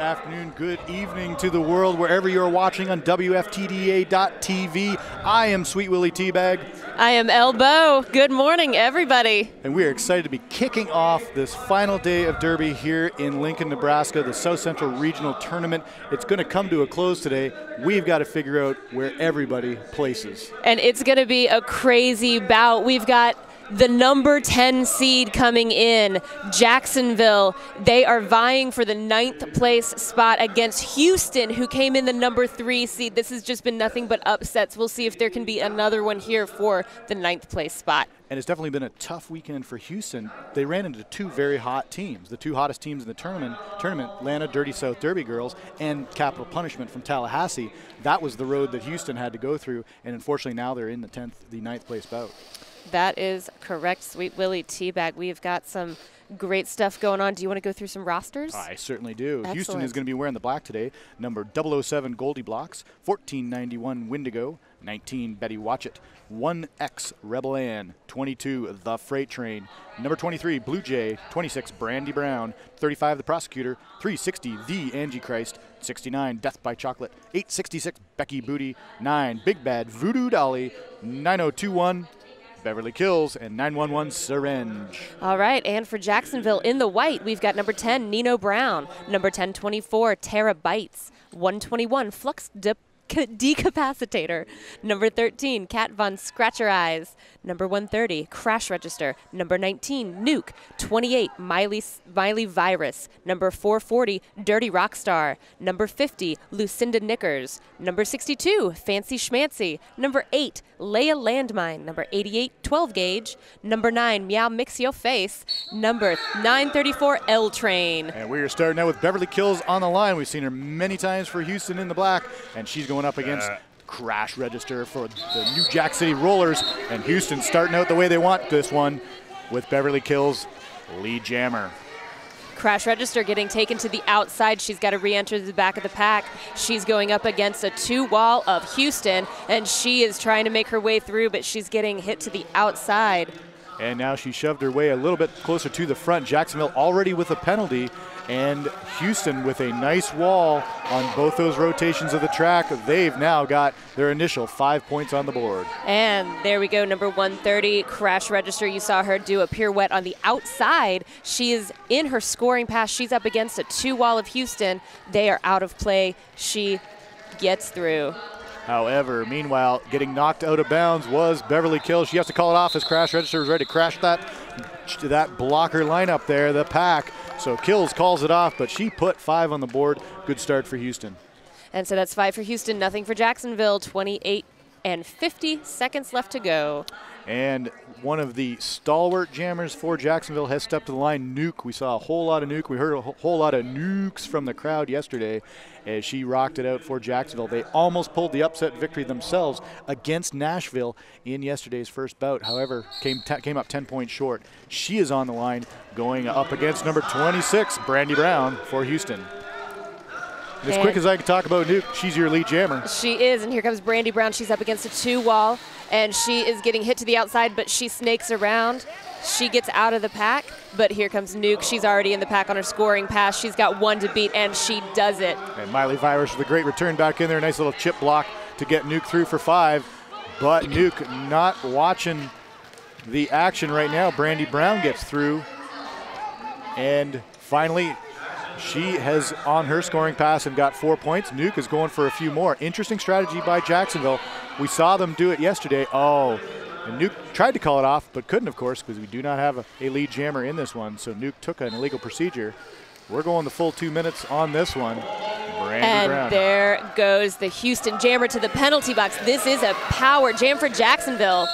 afternoon, good evening to the world, wherever you're watching on WFTDA.tv. I am Sweet Willie Teabag. I am Elbow. Good morning, everybody. And we are excited to be kicking off this final day of Derby here in Lincoln, Nebraska, the South Central Regional Tournament. It's going to come to a close today. We've got to figure out where everybody places. And it's going to be a crazy bout. We've got the number 10 seed coming in, Jacksonville. They are vying for the 9th place spot against Houston, who came in the number 3 seed. This has just been nothing but upsets. We'll see if there can be another one here for the 9th place spot. And it's definitely been a tough weekend for Houston. They ran into two very hot teams, the two hottest teams in the tournament, Atlanta Dirty South Derby Girls and Capital Punishment from Tallahassee. That was the road that Houston had to go through, and unfortunately now they're in the 9th place bout. That is correct, Sweet Willie Teabag. We've got some great stuff going on. Do you want to go through some rosters? I certainly do. Excellent. Houston is going to be wearing the black today. Number 007 Goldie Blocks, 1491 Wendigo, 19 Betty Watchett, 1X Rebel Ann, 22 The Freight Train, number 23 Blue Jay, 26 Brandy Brown, 35 The Prosecutor, 360 The Angie Christ, 69 Death by Chocolate, 866 Becky Booty, 9 Big Bad Voodoo Dolly, 9021 Beverly Kills, and 911 Syringe. All right, and for Jacksonville in the white, we've got number 10, Nino Brown, number 1024, Tara Bites, 121, Flux Decapacitator, number 13, Cat Von Scratcher Eyes, number 130, Crash Register, number 19, Nuke, 28, Miley Virus, number 440, Dirty Rockstar, number 50, Lucinda Knickers, number 62, Fancy Schmancy, number 8, Leia Landmine, number 88, 12 Gauge, number 9, Meow Mix Yo Face, number 934, L Train. And we are starting out with Beverly Kills on the line. We've seen her many times for Houston in the black, and she's going up against Crash Register for the New Jack City Rollers, and Houston starting out the way they want this one with Beverly Kills, Lee Jammer. Crash Register getting taken to the outside. She's got to re-enter the back of the pack. She's going up against a 2-wall of Houston, and she is trying to make her way through, but she's getting hit to the outside. And now she shoved her way a little bit closer to the front. Jacksonville already with a penalty, and Houston with a nice wall on both those rotations of the track. They've now got their initial 5 points on the board. And there we go, number 130, Crash Register. You saw her do a pirouette on the outside. She is in her scoring pass. She's up against a 2-wall of Houston. They are out of play. She gets through. However, meanwhile, getting knocked out of bounds was Beverly Kills. She has to call it off as Crash Register was ready to crash that blocker lineup there, the pack. So Kills calls it off, but she put 5 on the board. Good start for Houston. And so that's 5 for Houston, nothing for Jacksonville. 28 and 50 seconds left to go. And one of the stalwart jammers for Jacksonville has stepped to the line, Nuke. We saw a whole lot of Nuke. We heard a whole lot of nukes from the crowd yesterday as she rocked it out for Jacksonville. They almost pulled the upset victory themselves against Nashville in yesterday's first bout. However, came up 10 points short. She is on the line going up against number 26, Brandy Brown for Houston. And as quick as I can talk about Nuke, she's your lead jammer. She is, and here comes Brandy Brown. She's up against a 2-wall, and she is getting hit to the outside, but she snakes around. She gets out of the pack, but here comes Nuke. She's already in the pack on her scoring pass. She's got 1 to beat, and she does it. And Miley Virus with a great return back in there. Nice little chip block to get Nuke through for 5. But Nuke not watching the action right now. Brandy Brown gets through. And finally, she has on her scoring pass and got 4 points. Nuke is going for a few more. Interesting strategy by Jacksonville. We saw them do it yesterday. Oh, and Nuke tried to call it off, but couldn't, of course, because we do not have a lead jammer in this one. So Nuke took an illegal procedure. We're going the full 2 minutes on this one. Brandy Brown. There goes the Houston jammer to the penalty box. This is a power jam for Jacksonville.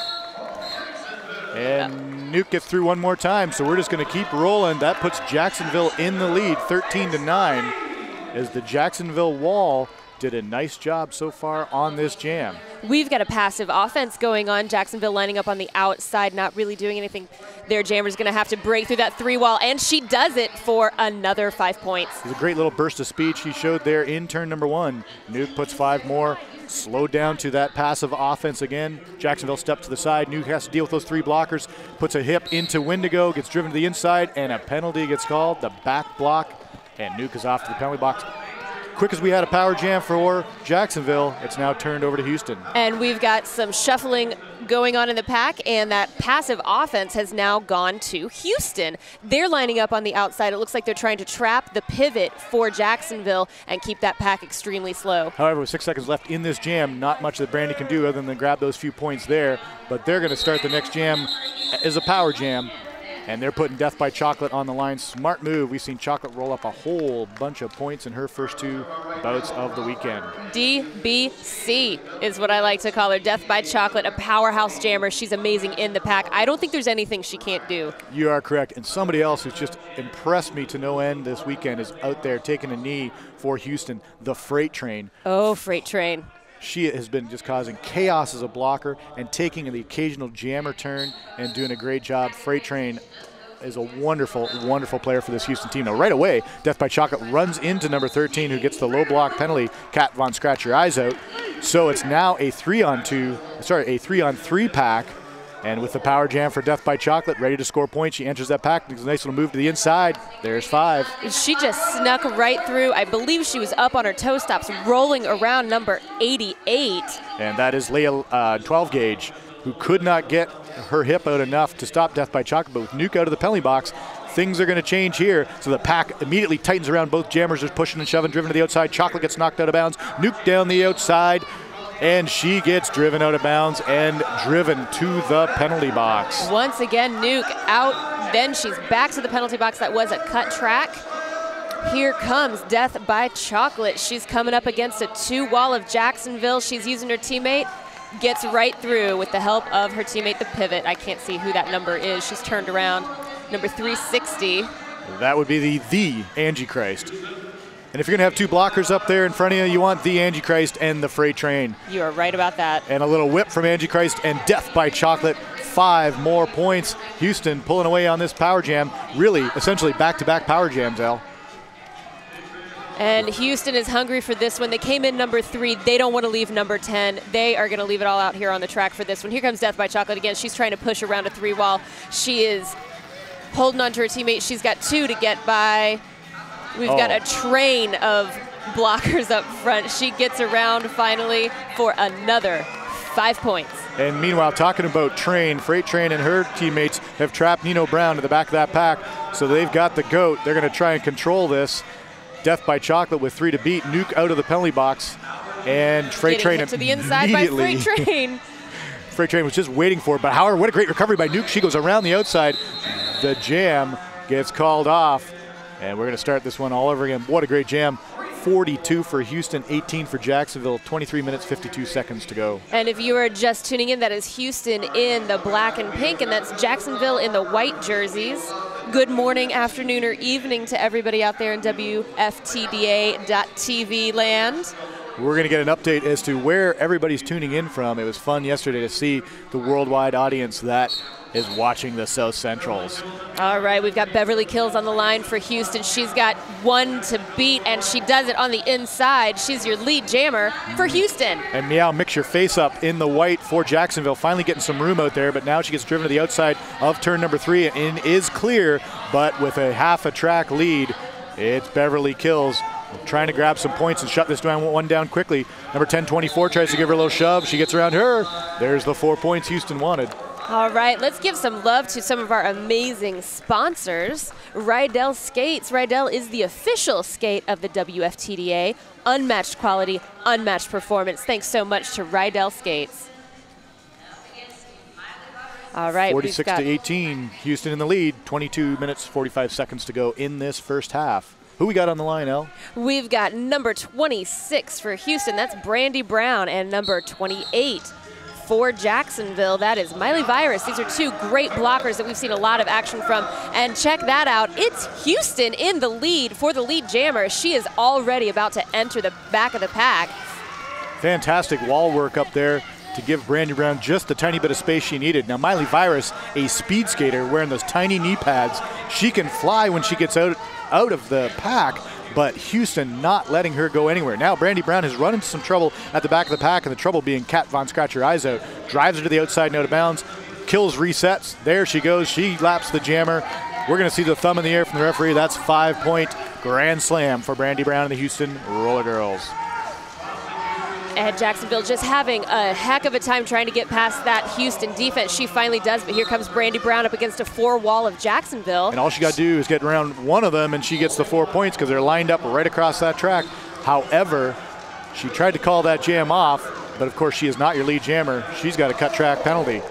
And Nuke gets through one more time, so we're just going to keep rolling. That puts Jacksonville in the lead, 13-9, as the Jacksonville wall did a nice job so far on this jam. We've got a passive offense going on. Jacksonville lining up on the outside, not really doing anything. Their jammer's going to have to break through that 3-wall, and she does it for another 5 points. It was a great little burst of speed she showed there in turn number 1. Nuke puts 5 more. Slowed down to that passive offense again. Jacksonville steps to the side. Nuke has to deal with those 3 blockers. Puts a hip into Wendigo, gets driven to the inside, and a penalty gets called, the back block, and Nuke is off to the penalty box. quick as we had a power jam for Jacksonville, it's now turned over to Houston. And we've got some shuffling going on in the pack, and that passive offense has now gone to Houston. They're lining up on the outside. It looks like they're trying to trap the pivot for Jacksonville and keep that pack extremely slow. However, with 6 seconds left in this jam, not much that Brandy can do other than grab those few points there. But they're going to start the next jam as a power jam. And they're putting Death by Chocolate on the line. Smart move. We've seen Chocolate roll up a whole bunch of points in her first 2 bouts of the weekend. DBC is what I like to call her. Death by Chocolate, a powerhouse jammer. She's amazing in the pack. I don't think there's anything she can't do. You are correct. And somebody else who's just impressed me to no end this weekend is out there taking a knee for Houston, the Freight Train. Oh, Freight Train. She has been just causing chaos as a blocker and taking the occasional jammer turn and doing a great job. Freight Train is a wonderful, wonderful player for this Houston team. Now, right away, Death by Chocolate runs into number 13, who gets the low block penalty. Kat Von Scratch Your Eyes Out. So it's now a 3-on-3 pack. And with the power jam for Death by Chocolate, ready to score points, she enters that pack. Makes a nice little move to the inside. There's 5. She just snuck right through. I believe she was up on her toe stops, rolling around number 88. And that is Leah 12 gauge, who could not get her hip out enough to stop Death by Chocolate. But with Nuke out of the penalty box, things are going to change here. So the pack immediately tightens around both jammers. There's pushing and shoving, driven to the outside. Chocolate gets knocked out of bounds. Nuke down the outside. And she gets driven out of bounds and driven to the penalty box. Once again, Nuke out. Then she's back to the penalty box. That was a cut track. Here comes Death by Chocolate. She's coming up against a 2-wall of Jacksonville. She's using her teammate. Gets right through with the help of her teammate, the pivot. I can't see who that number is. She's turned around. Number 360. That would be the Angie Christ. And if you're going to have 2 blockers up there in front of you, you want the Angie Christ and the Freight Train. You are right about that. And a little whip from Angie Christ and Death by Chocolate. 5 more points. Houston pulling away on this power jam. Really, essentially back-to-back power jams, Al. And Houston is hungry for this one. They came in number 3. They don't want to leave number 10. They are going to leave it all out here on the track for this one. Here comes Death by Chocolate again. She's trying to push around a 3-wall. She is holding on to her teammate. She's got 2 to get by. We've got a train of blockers up front. She gets around finally for another 5 points. And meanwhile, talking about Train, Freight Train and her teammates have trapped Nino Brown to the back of that pack. So they've got the GOAT. They're going to try and control this. Death by Chocolate with 3 to beat. Nuke out of the penalty box. And Freight Train hit to the inside by Freight Train. Freight Train was just waiting for it. But however, what a great recovery by Nuke. She goes around the outside. The jam gets called off. And we're going to start this one all over again. What a great jam. 42 for Houston, 18 for Jacksonville, 23 minutes, 52 seconds to go. And if you are just tuning in, that is Houston in the black and pink, and that's Jacksonville in the white jerseys. Good morning, afternoon, or evening to everybody out there in WFTDA.TV land. We're going to get an update as to where everybody's tuning in from. It was fun yesterday to see the worldwide audience that is watching the South Centrals. All right, we've got Beverly Kills on the line for Houston. She's got 1 to beat, and she does it on the inside. She's your lead jammer for Houston. And Meow Mix Your Face Up in the white for Jacksonville, finally getting some room out there, but now she gets driven to the outside of turn number 3 and is clear, but with a half a track lead, it's Beverly Kills trying to grab some points and shut this one down quickly. Number 1024 tries to give her a little shove. She gets around her. There's the 4 points Houston wanted. All right, let's give some love to some of our amazing sponsors. Rydell Skates. Rydell is the official skate of the WFTDA. Unmatched quality, unmatched performance. Thanks so much to Rydell Skates. All right, 46 to 18, Houston in the lead. 22 minutes, 45 seconds to go in this first half. Who we got on the line, El? We've got number 26 for Houston. That's Brandy Brown. And number 28 for Jacksonville, that is Miley Virus. These are 2 great blockers that we've seen a lot of action from. And check that out. It's Houston in the lead for the lead jammer. She is already about to enter the back of the pack. Fantastic wall work up there to give Brandy Brown just the tiny bit of space she needed. Now, Miley Virus, a speed skater wearing those tiny knee pads, she can fly when she gets out of the pack, but Houston not letting her go anywhere. Now Brandy Brown has run into some trouble at the back of the pack, and the trouble being Kat Von Scratch Your Eyes Out. Drives her to the outside and out of bounds. Kills resets. There she goes. She laps the jammer. We're going to see the thumb in the air from the referee. That's 5-point Grand slam for Brandy Brown and the Houston Roller Girls. And Jacksonville just having a heck of a time trying to get past that Houston defense. She finally does, but here comes Brandy Brown up against a 4-wall of Jacksonville. And all she got to do is get around one of them, and she gets the 4 points because they're lined up right across that track. However, she tried to call that jam off, but of course she is not your lead jammer. She's got a cut track penalty.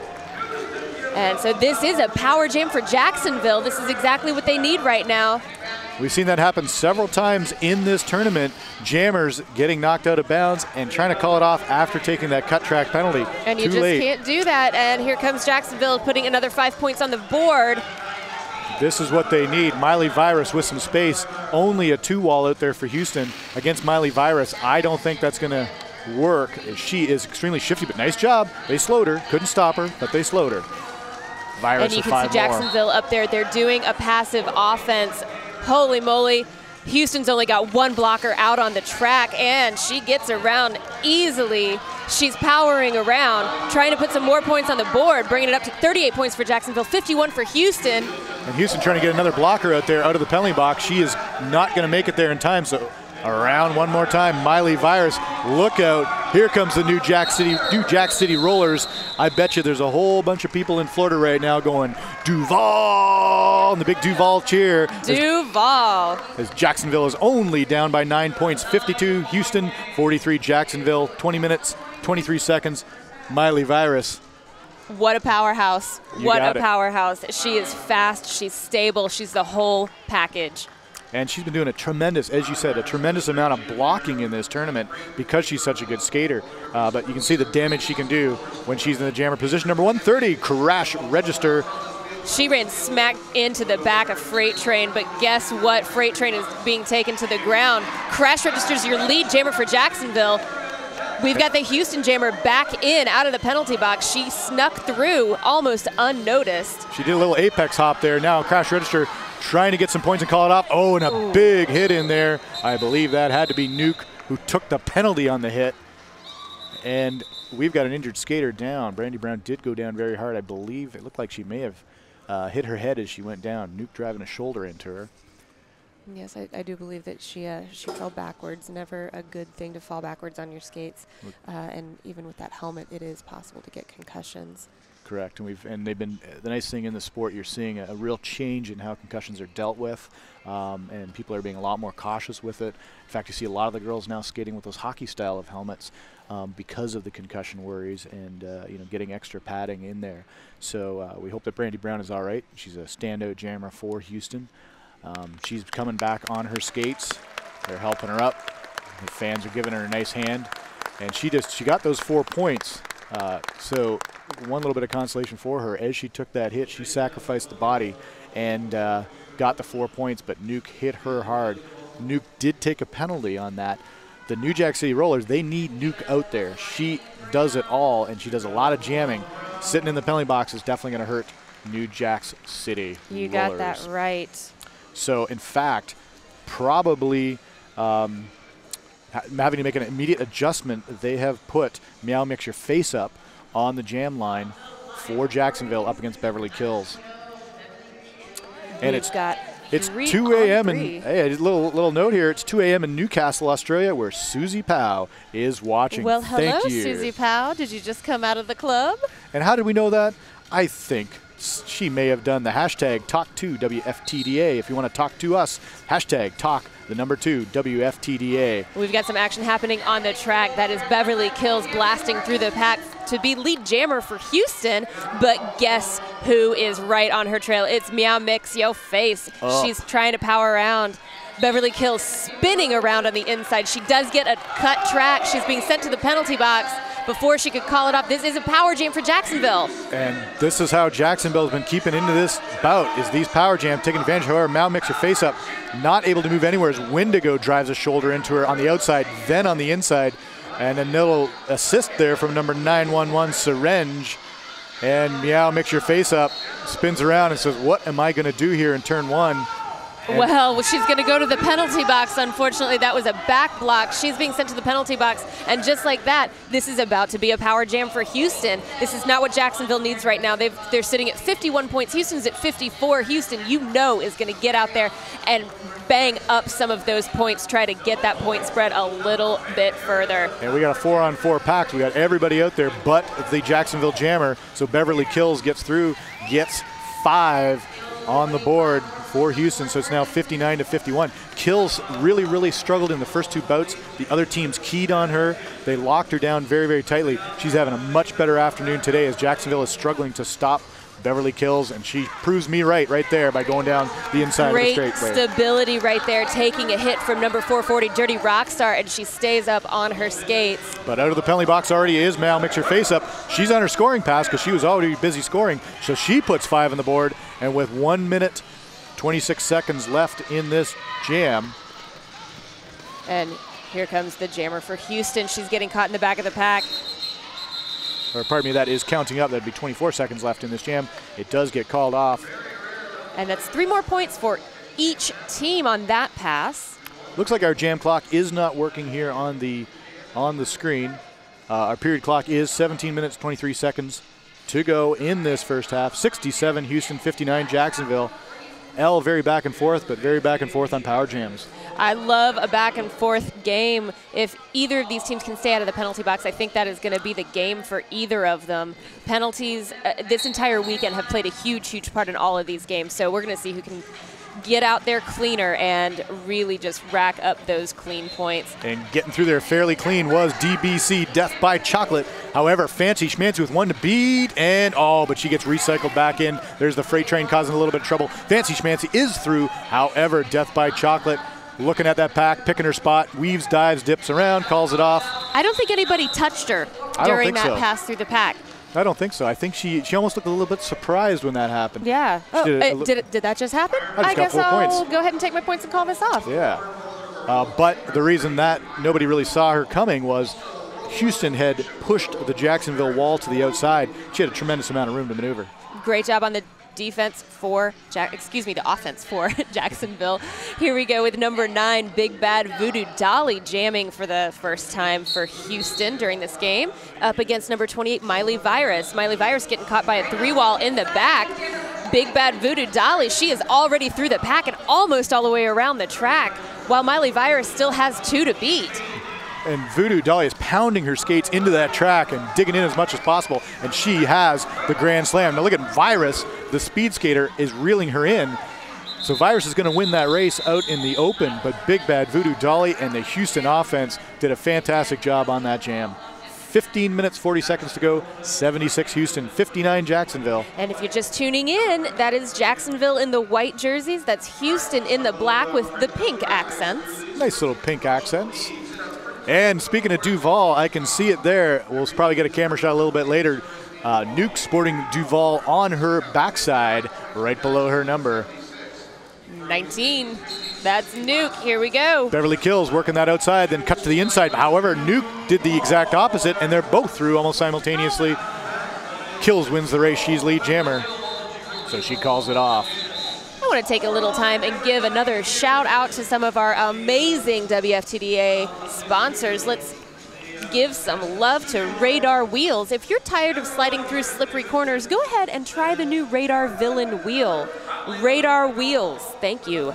And so this is a power jam for Jacksonville. This is exactly what they need right now. We've seen that happen several times in this tournament. Jammers getting knocked out of bounds and trying to call it off after taking that cut track penalty. And you Too just late. can't do that. And here comes Jacksonville putting another 5 points on the board. This is what they need. Miley Virus with some space. Only a 2-wall out there for Houston against Miley Virus. I don't think that's going to work. She is extremely shifty, but nice job. They slowed her. Couldn't stop her, but they slowed her. Virus and you for can 5 see more. Jacksonville up there. They're doing a passive offense. Holy moly. Houston's only got one blocker out on the track, and she gets around easily. She's powering around, trying to put some more points on the board, bringing it up to 38 points for Jacksonville, 51 for Houston. And Houston trying to get another blocker out there out of the penalty box. She is not going to make it there in time, so around one more time. Miley Virus, look out. Here comes the new Jack City Rollers. I bet you there's a whole bunch of people in Florida right now going, Duval, and the big Duval cheer. Duval. As Jacksonville is only down by 9 points. 52 Houston, 43 Jacksonville. 20 minutes, 23 seconds. Miley Virus. What a powerhouse. What a it. powerhouse. She is fast, she's stable, she's the whole package. And she's been doing a tremendous, as you said, a tremendous amount of blocking in this tournament because she's such a good skater. But you can see the damage she can do when she's in the jammer position. Number 130, crash register. She ran smack into the back of Freight Train, but guess what? Freight Train is being taken to the ground. Crash registers your lead jammer for Jacksonville. We've got the Houston jammer back in, out of the penalty box. She snuck through almost unnoticed. She did a little apex hop there. Now crash register trying to get some points and call it off. Oh, and a big hit in there. I believe that had to be Nuke who took the penalty on the hit. And we've got an injured skater down. Brandy Brown did go down very hard. I believe it looked like she may have hit her head as she went down. Nuke driving a shoulder into her. Yes, I do believe that she fell backwards. Never a good thing to fall backwards on your skates. And even with that helmet, it is possible to get concussions. Correct, and they've been the nice thing in the sport. You're seeing a real change in how concussions are dealt with, and people are being a lot more cautious with it. In fact, you see a lot of the girls now skating with those hockey style of helmets because of the concussion worries and getting extra padding in there. So we hope that Brandy Brown is all right. She's a standout jammer for Houston. She's coming back on her skates. They're helping her up. The fans are giving her a nice hand, and she got those 4 points. So one little bit of consolation for her. As she took that hit, she sacrificed the body and got the 4 points, but Nuke hit her hard. Nuke did take a penalty on that. The New Jack City Rollers, they need Nuke out there. She does it all, and she does a lot of jamming. Sitting in the penalty box is definitely going to hurt New Jack City You Rollers. got that right. So, in fact, probably having to make an immediate adjustment, they have put Meow Mix Your Face Up on the jam line for Jacksonville up against Beverly Kills. And it's 2 a.m. and hey, a little note here. It's 2 a.m. in Newcastle, Australia, where Susie Powell is watching. Well, hello, Thank you. Susie Powell. Did you just come out of the club? And how did we know that? I think she may have done the hashtag Talk2WFTDA. If you want to talk to us, hashtag Talk2WFTDA. We've got some action happening on the track. That is Beverly Kills blasting through the pack to be lead jammer for Houston. But guess who is right on her trail? It's Meow Mix Yo Face. Oh. She's trying to power around. Beverly Kills spinning around on the inside. She does get a cut track. She's being sent to the penalty box before she could call it off. This is a power jam for Jacksonville. And this is how Jacksonville has been keeping into this bout, is these power jams, taking advantage. However, Meow Mix Your Face Up, not able to move anywhere as Wendigo drives a shoulder into her on the outside, then on the inside. And a little assist there from number 911, Syringe. And Meow Mix Your Face Up spins around and says, what am I going to do here in turn one? Well, she's going to go to the penalty box. Unfortunately, that was a back block. She's being sent to the penalty box. And just like that, this is about to be a power jam for Houston. This is not what Jacksonville needs right now. They're sitting at 51 points. Houston's at 54. Houston, you know, is going to get out there and bang up some of those points, try to get that point spread a little bit further. And we got a 4-on-4 pack. We got everybody out there but the Jacksonville Jammer. So Beverly Kills gets through, gets 5 on the board for Houston, so it's now 59-51. Kills really, really struggled in the first 2 bouts. The other teams keyed on her. They locked her down very, very tightly. She's having a much better afternoon today as Jacksonville is struggling to stop Beverly Kills, and she proves me right there by going down the inside Great of the straightaway. Stability right there, taking a hit from number 440, Dirty Rockstar, and she stays up on her skates. But out of the penalty box already is Mal Mixer face up. She's on her scoring pass because she was already busy scoring, so she puts 5 on the board, and with 1 minute 26 seconds left in this jam. And here comes the jammer for Houston. She's getting caught in the back of the pack. Or pardon me, that is counting up. That'd be 24 seconds left in this jam. It does get called off. And that's 3 more points for each team on that pass. Looks like our jam clock is not working here on the screen. Our period clock is 17 minutes, 23 seconds to go in this first half. 67 Houston, 59 Jacksonville. L very back and forth, but very back and forth on power jams. I love a back and forth game. If either of these teams can stay out of the penalty box, I think that is going to be the game for either of them. Penalties this entire weekend have played a huge, huge part in all of these games. So we're going to see who can get out there cleaner and really just rack up those clean points. And getting through there fairly clean was DBC, Death by Chocolate. However, Fancy Schmancy with 1 to beat, and but she gets recycled back in. There's the freight train causing a little bit of trouble. Fancy Schmancy is through. However, Death by Chocolate looking at that pack, picking her spot, weaves, dives, dips around, calls it off. I don't think anybody touched her during that pass through the pack. I don't think so. I think she almost looked a little bit surprised when that happened. Yeah. Did that just happen? I guess I'll go ahead and take my points and call this off. Yeah. But the reason that nobody really saw her coming was Houston had pushed the Jacksonville wall to the outside. She had a tremendous amount of room to maneuver. Great job on the defense for the offense for Jacksonville. Here we go with number 9, Big Bad Voodoo Dolly, jamming for the first time for Houston during this game, up against number 28, Miley Virus. Miley Virus getting caught by a 3-wall in the back. Big Bad Voodoo Dolly, she is already through the pack and almost all the way around the track, while Miley Virus still has 2 to beat. And Voodoo Dolly is pounding her skates into that track and digging in as much as possible, and she has the grand slam. Now look at Virus, the speed skater, is reeling her in. So Virus is going to win that race out in the open, but Big Bad Voodoo Dolly and the Houston offense did a fantastic job on that jam. 15 minutes, 40 seconds to go, 76 Houston, 59 Jacksonville. And if you're just tuning in, that is Jacksonville in the white jerseys. That's Houston in the black with the pink accents. Nice little pink accents. And speaking of Duval, I can see it there. We'll probably get a camera shot a little bit later. Nuke sporting Duval on her backside, right below her number. 19. That's Nuke. Here we go. Beverly Kills working that outside, then cut to the inside. However, Nuke did the exact opposite, and they're both through almost simultaneously. Kills wins the race. She's lead jammer, so she calls it off. I want to take a little time and give another shout out to some of our amazing WFTDA sponsors. Let's give some love to Radar Wheels. If you're tired of sliding through slippery corners, go ahead and try the new Radar Villain Wheel. Radar Wheels, thank you.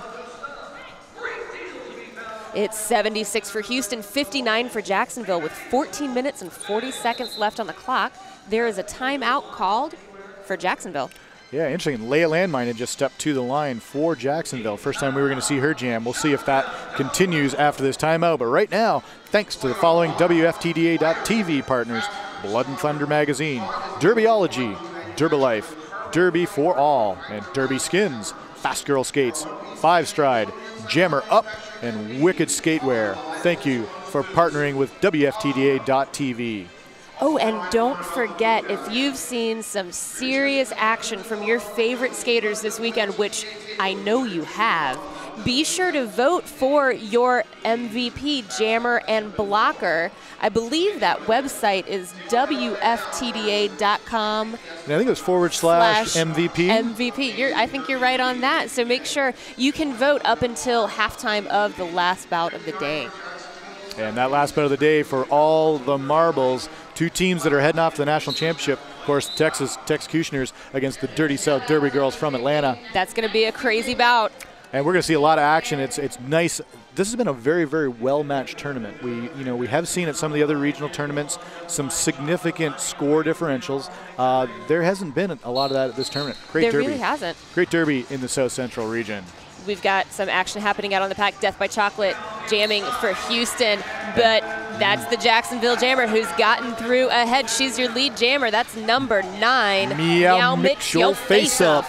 It's 76 for Houston, 59 for Jacksonville with 14 minutes and 40 seconds left on the clock. There is a timeout called for Jacksonville. Yeah, interesting. Leia Landmine had just stepped to the line for Jacksonville. First time we were going to see her jam. We'll see if that continues after this timeout. But right now, thanks to the following WFTDA.TV partners: Blood and Thunder Magazine, Derbyology, Derbylife, Derby for All, and Derby Skins, Fast Girl Skates, 5 Stride, Jammer Up, and Wicked Skatewear. Thank you for partnering with WFTDA.TV. Oh, and don't forget, if you've seen some serious action from your favorite skaters this weekend, which I know you have, Be sure to vote for your MVP, jammer, and blocker. I believe that website is WFTDA.com. And I think it was /MVP. MVP. I think you're right on that. So make sure you can vote up until halftime of the last bout of the day. And that last bout of the day for all the marbles, 2 teams that are heading off to the national championship. Of course, Texas Texcutioners against the Dirty South Derby girls from Atlanta. That's going to be a crazy bout. And we're going to see a lot of action. It's nice. This has been a very, very well-matched tournament. We have seen at some of the other regional tournaments some significant score differentials. There hasn't been a lot of that at this tournament. Great There derby. really hasn't. Great derby in the South Central region. We've got some action happening out on the pack. Death by Chocolate jamming for Houston, but that's the Jacksonville Jammer who's gotten through ahead. She's your lead jammer. That's number 9. Meow Mix Your Face Up.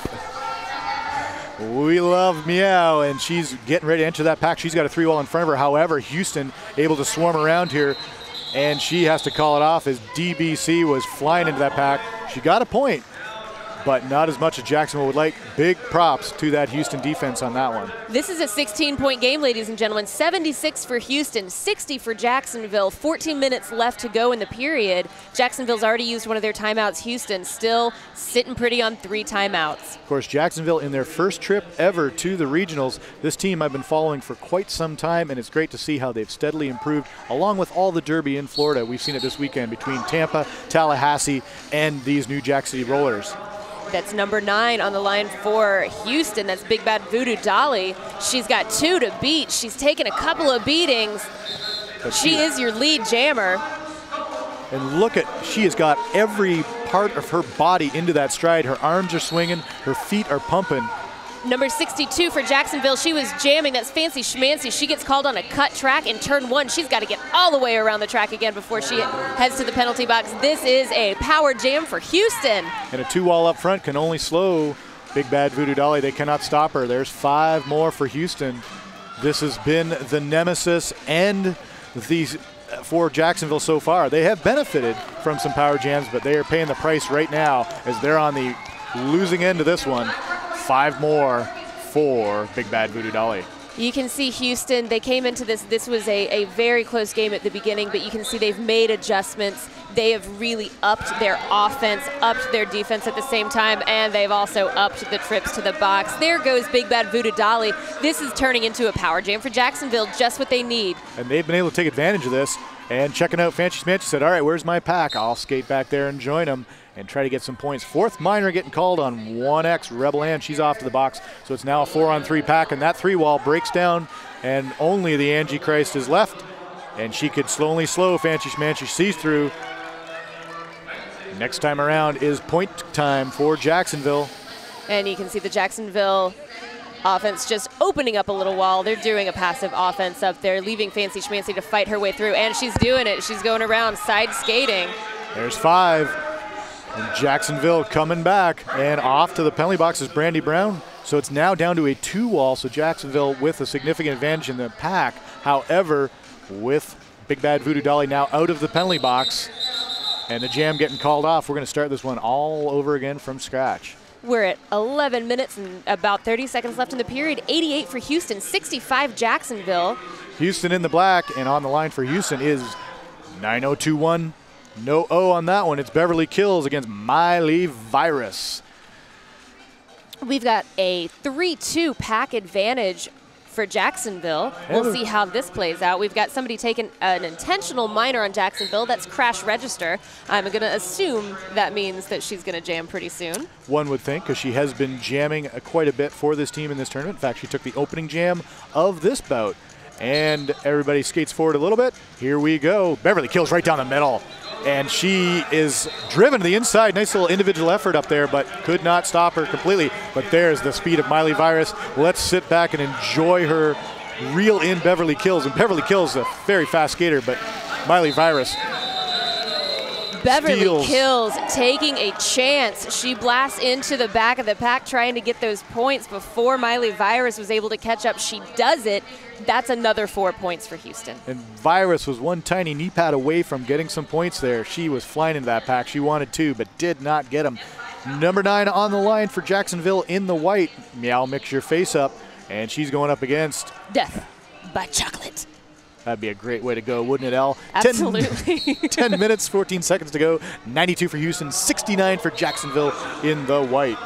We love Meow, and she's getting ready to enter that pack. She's got a 3-wall in front of her. However, Houston able to swarm around here, and she has to call it off as DBC was flying into that pack. She got a point, but not as much as Jacksonville would like. Big props to that Houston defense on that one. This is a 16-point game, ladies and gentlemen. 76 for Houston, 60 for Jacksonville. 14 minutes left to go in the period. Jacksonville's already used one of their timeouts. Houston still sitting pretty on 3 timeouts. Of course, Jacksonville in their first trip ever to the regionals. This team I've been following for quite some time, and it's great to see how they've steadily improved, along with all the derby in Florida. We've seen it this weekend between Tampa, Tallahassee, and these New Jack City Rollers. That's number 9 on the line for Houston. That's Big Bad Voodoo Dolly. She's got 2 to beat. She's taken a couple of beatings. She is your lead jammer. And look she has got every part of her body into that stride. Her arms are swinging, her feet are pumping. Number 62 for Jacksonville, she was jamming. That's Fancy Schmancy. She gets called on a cut track in turn 1. She's got to get all the way around the track again before she heads to the penalty box. This is a power jam for Houston. And a 2-wall up front can only slow Big Bad Voodoo Dolly. They cannot stop her. There's 5 more for Houston. This has been the nemesis and for Jacksonville so far. They have benefited from some power jams, but they are paying the price right now as they're on the losing end of this one. 5 more for Big Bad Voodoo Dolly. You can see Houston, they came into this was a very close game at the beginning, but you can see they've made adjustments. They have really upped their offense, upped their defense at the same time, and they've also upped the trips to the box. There goes Big Bad Voodoo Dolly. This is turning into a power jam for Jacksonville, just what they need. And they've been able to take advantage of this. And checking out Fancy Schmancy said, all right, where's my pack? I'll skate back there and join them and try to get some points. 4th minor getting called on 1X. Rebel Ann, she's off to the box. So it's now a 4-on-3 pack, and that 3-wall breaks down, and only the Angie Christ is left. And she could slowly slow Fancy Schmancy. Sees through. Next time around is point time for Jacksonville. And you can see the Jacksonville offense just opening up a little wall. They're doing a passive offense up there, leaving Fancy Schmancy to fight her way through, and she's doing it. She's going around side skating. There's 5. And Jacksonville coming back, and off to the penalty box is Brandy Brown. So it's now down to a 2-wall, so Jacksonville with a significant advantage in the pack. However, with Big Bad Voodoo Dolly now out of the penalty box and the jam getting called off, we're going to start this one all over again from scratch. We're at 11 minutes and about 30 seconds left in the period. 88 for Houston, 65 Jacksonville. Houston in the black, and on the line for Houston is 9021. No O on that one. It's Beverly Kills against Miley Virus. We've got a 3-2 pack advantage for Jacksonville. We'll see how this plays out. We've got somebody taking an intentional minor on Jacksonville. That's Crash Register. I'm going to assume that means that she's going to jam pretty soon. One would think, because she has been jamming quite a bit for this team in this tournament. In fact, she took the opening jam of this bout. And everybody skates forward a little bit. Here we go. Beverly Kills right down the middle. And she is driven to the inside. Nice little individual effort up there, but could not stop her completely. But there's the speed of Miley Virus. Let's sit back and enjoy her reel in Beverly Kills. And Beverly Kills is a very fast skater, but Miley Virus Beverly steals. Kills taking a chance. She blasts into the back of the pack trying to get those points before Miley Virus was able to catch up. She does it. That's another 4 points for Houston. And Virus was one tiny knee pad away from getting some points there. She was flying into that pack. She wanted to, but did not get them. Number 9 on the line for Jacksonville in the white. Meow Mix Your Face Up. And she's going up against Death by Chocolate. That'd be a great way to go, wouldn't it, Elle? Absolutely. 10 minutes, 14 seconds to go. 92 for Houston, 69 for Jacksonville in the white.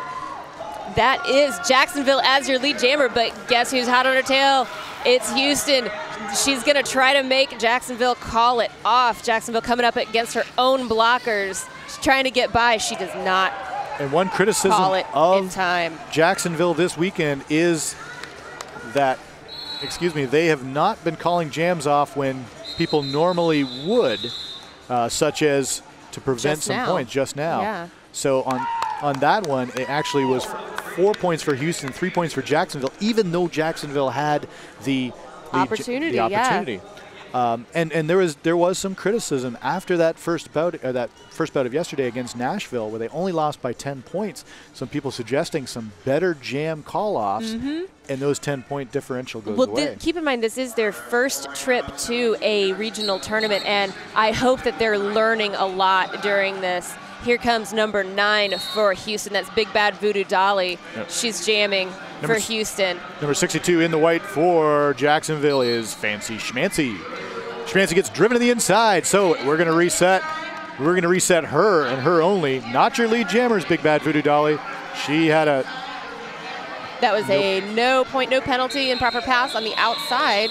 That is Jacksonville as your lead jammer, but guess who's hot on her tail? It's Houston. She's going to try to make Jacksonville call it off. Jacksonville coming up against her own blockers. She's trying to get by. She does not And one criticism call it in of time. Jacksonville this weekend is that, they have not been calling jams off when people normally would, such as to prevent Just some now. points just now. Yeah. So on that one, it actually was 4 points for Houston, 3 points for Jacksonville, even though Jacksonville had the opportunity. opportunity. And there was some criticism after that first bout of yesterday against Nashville, where they only lost by 10 points. Some people suggesting some better jam call-offs, and those 10-point differential goes away. Keep in mind, this is their first trip to a regional tournament, and I hope that they're learning a lot during this. Here comes number 9 for Houston. That's Big Bad Voodoo Dolly. Yep. She's jamming for Houston. Number 62 in the white for Jacksonville is Fancy Schmancy. Schmancy gets driven to the inside, so we're going to reset. We're going to reset her and her only. Not your lead jammers, Big Bad Voodoo Dolly. She had a... That was a no point, no penalty, improper pass on the outside.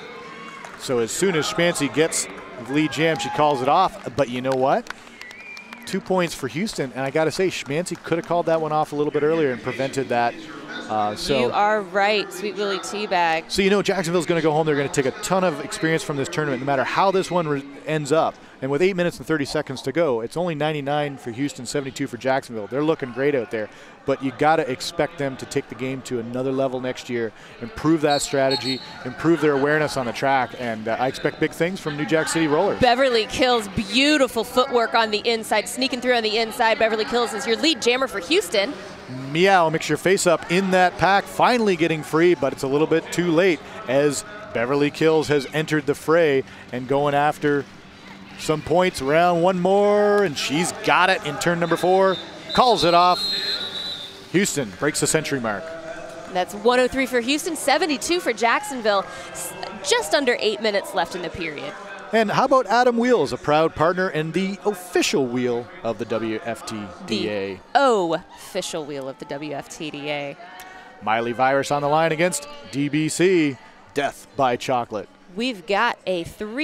So as soon as Schmancy gets the lead jam, she calls it off. But you know what? 2 points for Houston, and I got to say, Schmancy could have called that one off a little bit earlier and prevented that. You are right, Sweet Willie Teabag. So Jacksonville's going to go home. They're going to take a ton of experience from this tournament, no matter how this one ends up. And with 8 minutes and 30 seconds to go, it's only 99 for Houston, 72 for Jacksonville. They're looking great out there. But you got to expect them to take the game to another level next year, improve that strategy, improve their awareness on the track, and I expect big things from New Jack City Rollers. Beverly Kills, beautiful footwork on the inside, sneaking through on the inside. Beverly Kills is your lead jammer for Houston. Meow makes your face up in that pack, finally getting free, but it's a little bit too late as Beverly Kills has entered the fray and going after some points. Around one more, and she's got it in turn number 4. Calls it off. Houston breaks the century mark. That's 103 for Houston, 72 for Jacksonville. Just under 8 minutes left in the period. And how about Adam Wheels, a proud partner and the official wheel of the WFTDA. The official wheel of the WFTDA. Miley Virus on the line against DBC, Death by Chocolate. We've got a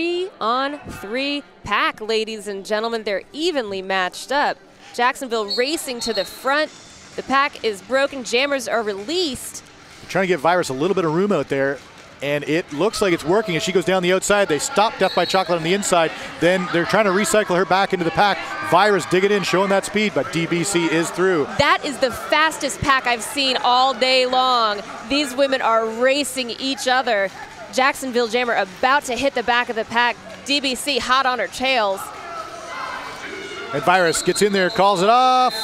3-on-3 pack, ladies and gentlemen. They're evenly matched up. Jacksonville racing to the front. The pack is broken. Jammers are released. They're trying to give Virus a little bit of room out there, and it looks like it's working as she goes down the outside. They stop Death by Chocolate on the inside. Then they're trying to recycle her back into the pack. Virus digging in, showing that speed, but DBC is through. That is the fastest pack I've seen all day long. These women are racing each other. Jacksonville jammer about to hit the back of the pack. DBC hot on her tails. And Virus gets in there, calls it off.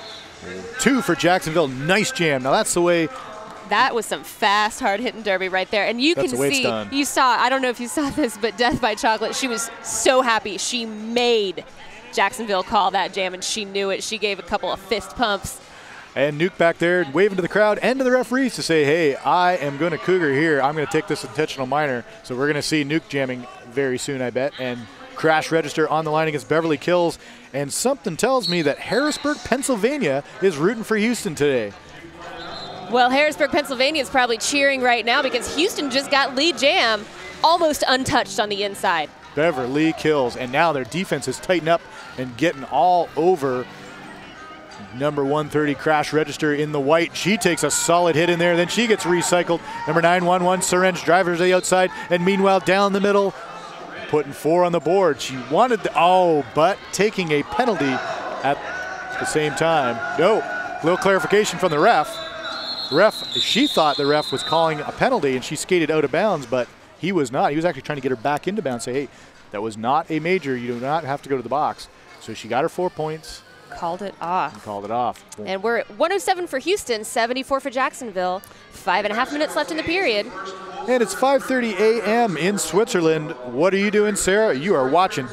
2 for Jacksonville. Nice jam. Now that's the way. That was some fast, hard-hitting derby right there. And you That's can the way it's see, done. you saw, I don't know if you saw this, but Death by Chocolate, she was so happy. She made Jacksonville call that jam, and she knew it. She gave a couple of fist pumps. And Nuke back there waving to the crowd and to the referees to say, hey, I am going to cougar here. I'm going to take this intentional minor. So we're going to see Nuke jamming very soon, I bet. And Crash Register on the line against Beverly Kills. And something tells me that Harrisburg, Pennsylvania is rooting for Houston today. Well, Harrisburg, Pennsylvania is probably cheering right now because Houston just got lead jam almost untouched on the inside. Beverly Kills. And now their defense is tightened up and getting all over number 130 Crash Register in the white. She takes a solid hit in there. Then she gets recycled. Number 911 Syringe Drivers to the outside. And meanwhile, down the middle, putting 4 on the board. She wanted but taking a penalty at the same time. No, little clarification from the ref. She thought the ref was calling a penalty and she skated out of bounds, but he was not. He was actually trying to get her back into bounds, say, hey, that was not a major. You do not have to go to the box. So she got her 4 points. Called it off. And called it off. And we're at 107 for Houston, 74 for Jacksonville. 5.5 minutes left in the period. And it's 5:30 a.m. in Switzerland. What are you doing, Sarah? You are watching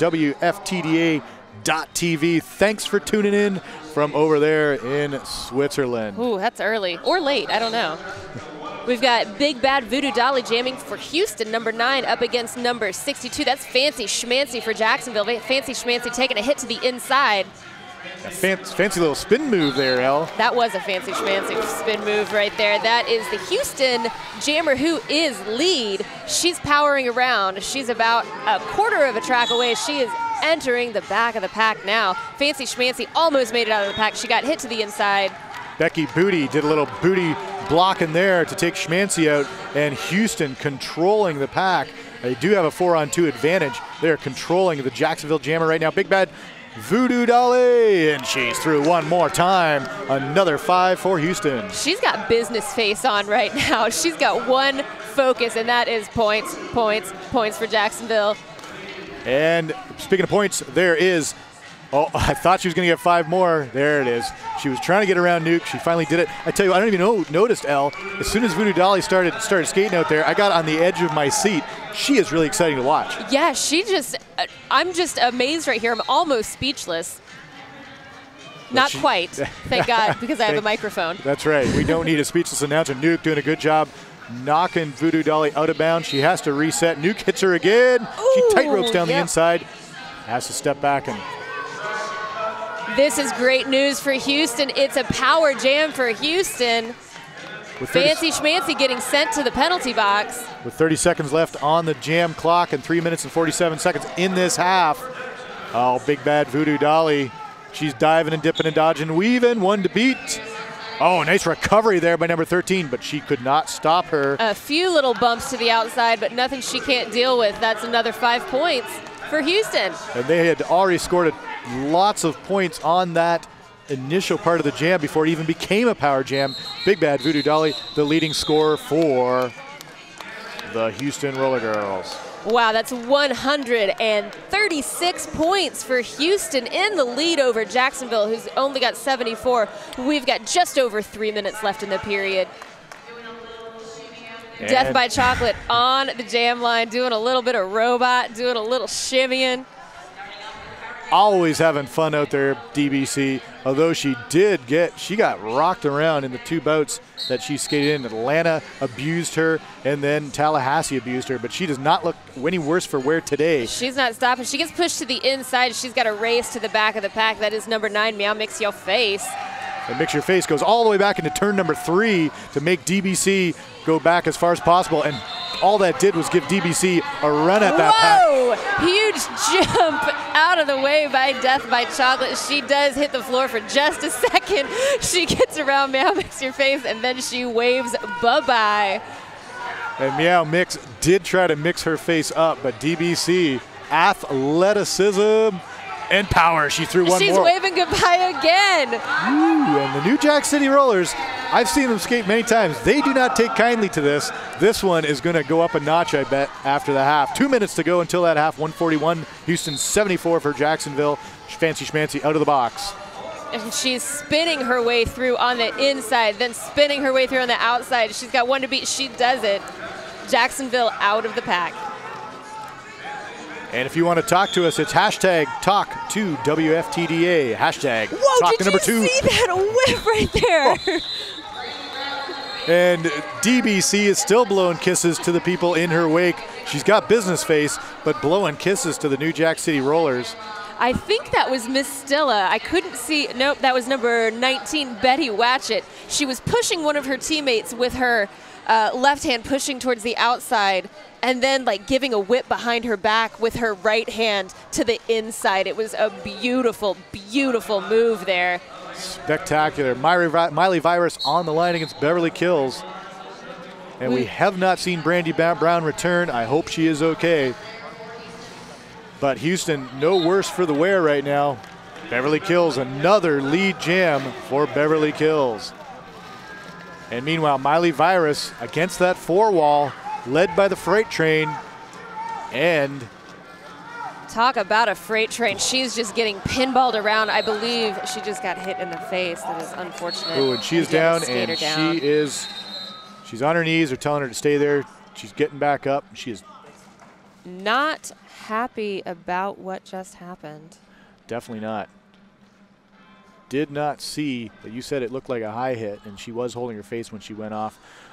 WFTDA.TV. Thanks for tuning in from over there in Switzerland. Ooh, that's early. Or late, I don't know. We've got Big Bad Voodoo Dolly jamming for Houston, number 9, up against number 62. That's Fancy Schmancy for Jacksonville. Fancy Schmancy taking a hit to the inside. A fancy little spin move there, El. That was a Fancy Schmancy spin move right there. That is the Houston jammer who is lead. She's powering around. She's about a quarter of a track away. She is entering the back of the pack now. Fancy Schmancy almost made it out of the pack. She got hit to the inside. Becky Booty did a little booty block in there to take Schmancy out, and Houston controlling the pack. They do have a 4-on-2 advantage. They're controlling the Jacksonville jammer right now. Big Bad Voodoo Dolly, and she's through one more time. Another 5 for Houston. She's got business face on right now. She's got one focus, and that is points, points, points for Jacksonville. And speaking of points, there is, oh, I thought she was going to get 5 more. There it is. She was trying to get around Nuke. She finally did it. I tell you, I don't even noticed, El. As soon as Voodoo Dolly started skating out there, I got on the edge of my seat. She is really exciting to watch. Yeah, I'm just amazed right here. I'm almost speechless. Not quite, thank God, because I have a microphone. That's right. We don't need a speechless announcer. Nuke doing a good job knocking Voodoo Dolly out of bounds. She has to reset. Nuke hits her again. She tight ropes down the inside. Has to step back and... This is great news for Houston. It's a power jam for Houston. Fancy Schmancy getting sent to the penalty box. With 30 seconds left on the jam clock and 3 minutes and 47 seconds in this half. Oh, Big Bad Voodoo Dolly. She's diving and dipping and dodging and weaving. One to beat. Oh, nice recovery there by number 13, but she could not stop her. A few little bumps to the outside, but nothing she can't deal with. That's another 5 points for Houston. And they had already scored lots of points on that initial part of the jam before it even became a power jam. Big Bad Voodoo Dolly, the leading scorer for the Houston Roller Girls. Wow, that's 136 points for Houston in the lead over Jacksonville, who's only got 74. We've got just over 3 minutes left in the period. And Death by Chocolate on the jam line, doing a little bit of robot, doing a little shimmying. Always having fun out there, DBC. Although she got rocked around in the 2 bouts that she skated in. Atlanta abused her, and then Tallahassee abused her, but she does not look any worse for wear today. She's not stopping. She gets pushed to the inside. She's got a race to the back of the pack. That is number 9, Meow Mix Your Face. And Mix Your Face goes all the way back into turn number 3 to make DBC go back as far as possible, and all that did was give DBC a run at that pack. Whoa! Huge jump out of the way by Death by Chocolate. She does hit the floor for just a second. She gets around Meow Mix Your Face, and then she waves bye-bye. And Meow Mix did try to mix her face up, but DBC, athleticism and power. She threw one more. She's waving goodbye again. Ooh, and the New Jack City Rollers, I've seen them skate many times. They do not take kindly to this. This one is going to go up a notch, I bet, after the half. 2 minutes to go until that half. 141, Houston 74 for Jacksonville. Fancy Schmancy out of the box. And she's spinning her way through on the inside, then spinning her way through on the outside. She's got one to beat. She does it. Jacksonville out of the pack. And if you want to talk to us, it's hashtag #TalkToWFTDA. Hashtag Whoa, talk did number you 2. see that whip right there? And DBC is still blowing kisses to the people in her wake. She's got business face, but blowing kisses to the New Jack City Rollers. I think that was Miss Stilla. I couldn't see. Nope, that was number 19, Betty Watchett. She was pushing one of her teammates with her left hand, pushing towards the outside, and then like giving a whip behind her back with her right hand to the inside. It was a beautiful, beautiful move there. Spectacular. Miley Virus on the line against Beverly Kills. And we have not seen Brandy Brown return. I hope she is okay. But Houston, no worse for the wear right now. Beverly Kills, another lead jam for Beverly Kills. And meanwhile, Miley Virus against that 4-wall, led by the freight train. And talk about a freight train. She's just getting pinballed around. I believe she just got hit in the face. That is unfortunate. Oh, and she is down, and she's on her knees. They're telling her to stay there. She's getting back up. She is not happy about what just happened. Definitely not. Did not see, but you said it looked like a high hit, and she was holding her face when she went off.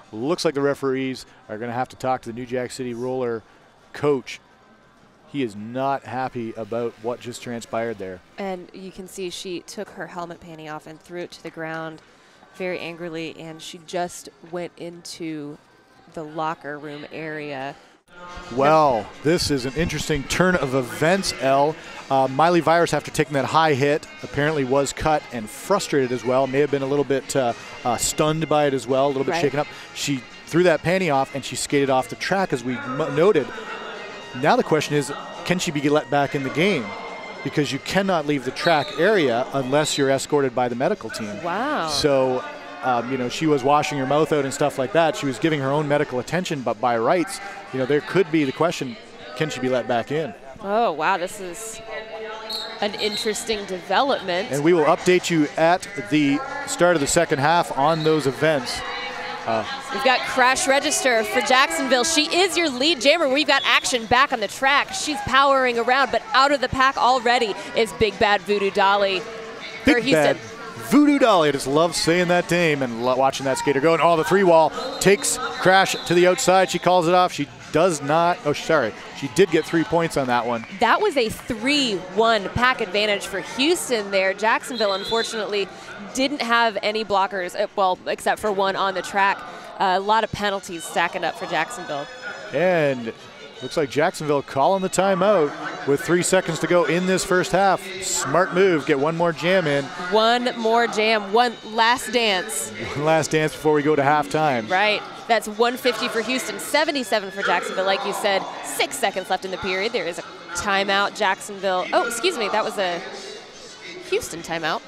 Looks like the referees are going to have to talk to the New Jack City Roller coach. He is not happy about what just transpired there. And you can see she took her helmet panty off and threw it to the ground very angrily, and she just went into the locker room area. Well, this is an interesting turn of events, Elle. Miley Virus, after taking that high hit, apparently was cut and frustrated as well. May have been a little bit stunned by it as well, a little bit shaken up. She threw that panty off and she skated off the track, as we noted. Now the question is, can she be let back in the game? Because you cannot leave the track area unless you're escorted by the medical team. Wow. So, she was washing her mouth out and stuff like that. She was giving her own medical attention, but by rights, there could be the question, can she be let back in? Oh, wow, this is an interesting development. And we will update you at the start of the second half on those events. We've got Crash Register for Jacksonville. She is your lead jammer. We've got action back on the track. She's powering around, but out of the pack already is Big Bad Voodoo Dolly for Big Houston. Bad Voodoo Dolly. I just love saying that name and watching that skater go. And the three wall takes Crash to the outside. She calls it off. She does not. Oh, sorry. She did get 3 points on that one. That was a 3-1 pack advantage for Houston there. Jacksonville, unfortunately, didn't have any blockers, well, except for one on the track. A lot of penalties stacking up for Jacksonville. And looks like Jacksonville calling the timeout with 3 seconds to go in this first half. Smart move. Get one more jam in. One more jam. One last dance. One last dance before we go to halftime. Right. That's 150 for Houston, 77 for Jacksonville. Like you said, 6 seconds left in the period. There is a timeout. Jacksonville. Oh, excuse me. That was a Houston timeout.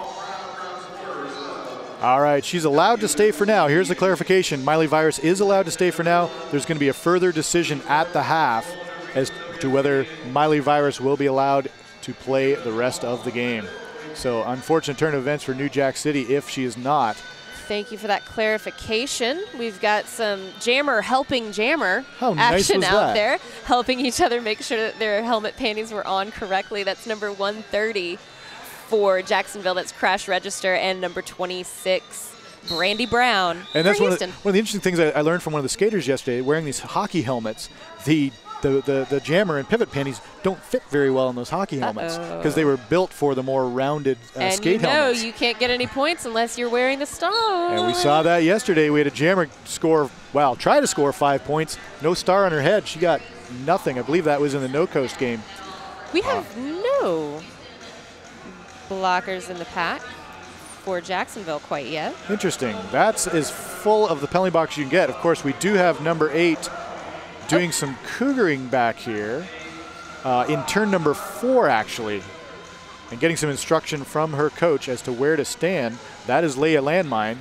All right, she's allowed to stay for now. Here's the clarification. Miley Virus is allowed to stay for now. There's going to be a further decision at the half as to whether Miley Virus will be allowed to play the rest of the game. So unfortunate turn of events for New Jack City if she is not. Thank you for that clarification. We've got some jammer helping jammer nice action was out that? there, helping each other make sure that their helmet panties were on correctly. That's number 130 for Jacksonville. That's Crash Register, and number 26, Brandy Brown. And that's for one of Houston. the interesting things I learned from one of the skaters yesterday. Wearing these hockey helmets, the jammer and pivot panties don't fit very well in those hockey helmets because they were built for the more rounded skate helmets. You can't get any points unless you're wearing the star. And we saw that yesterday. We had a jammer try to score 5 points. No star on her head. She got nothing. I believe that was in the No Coast game. We have no blockers in the pack for Jacksonville quite yet. Interesting. That's as full of the penalty box you can get. Of course, we do have number 8 doing some cougaring back here in turn number 4, actually, and getting some instruction from her coach as to where to stand. That is Leia Landmine.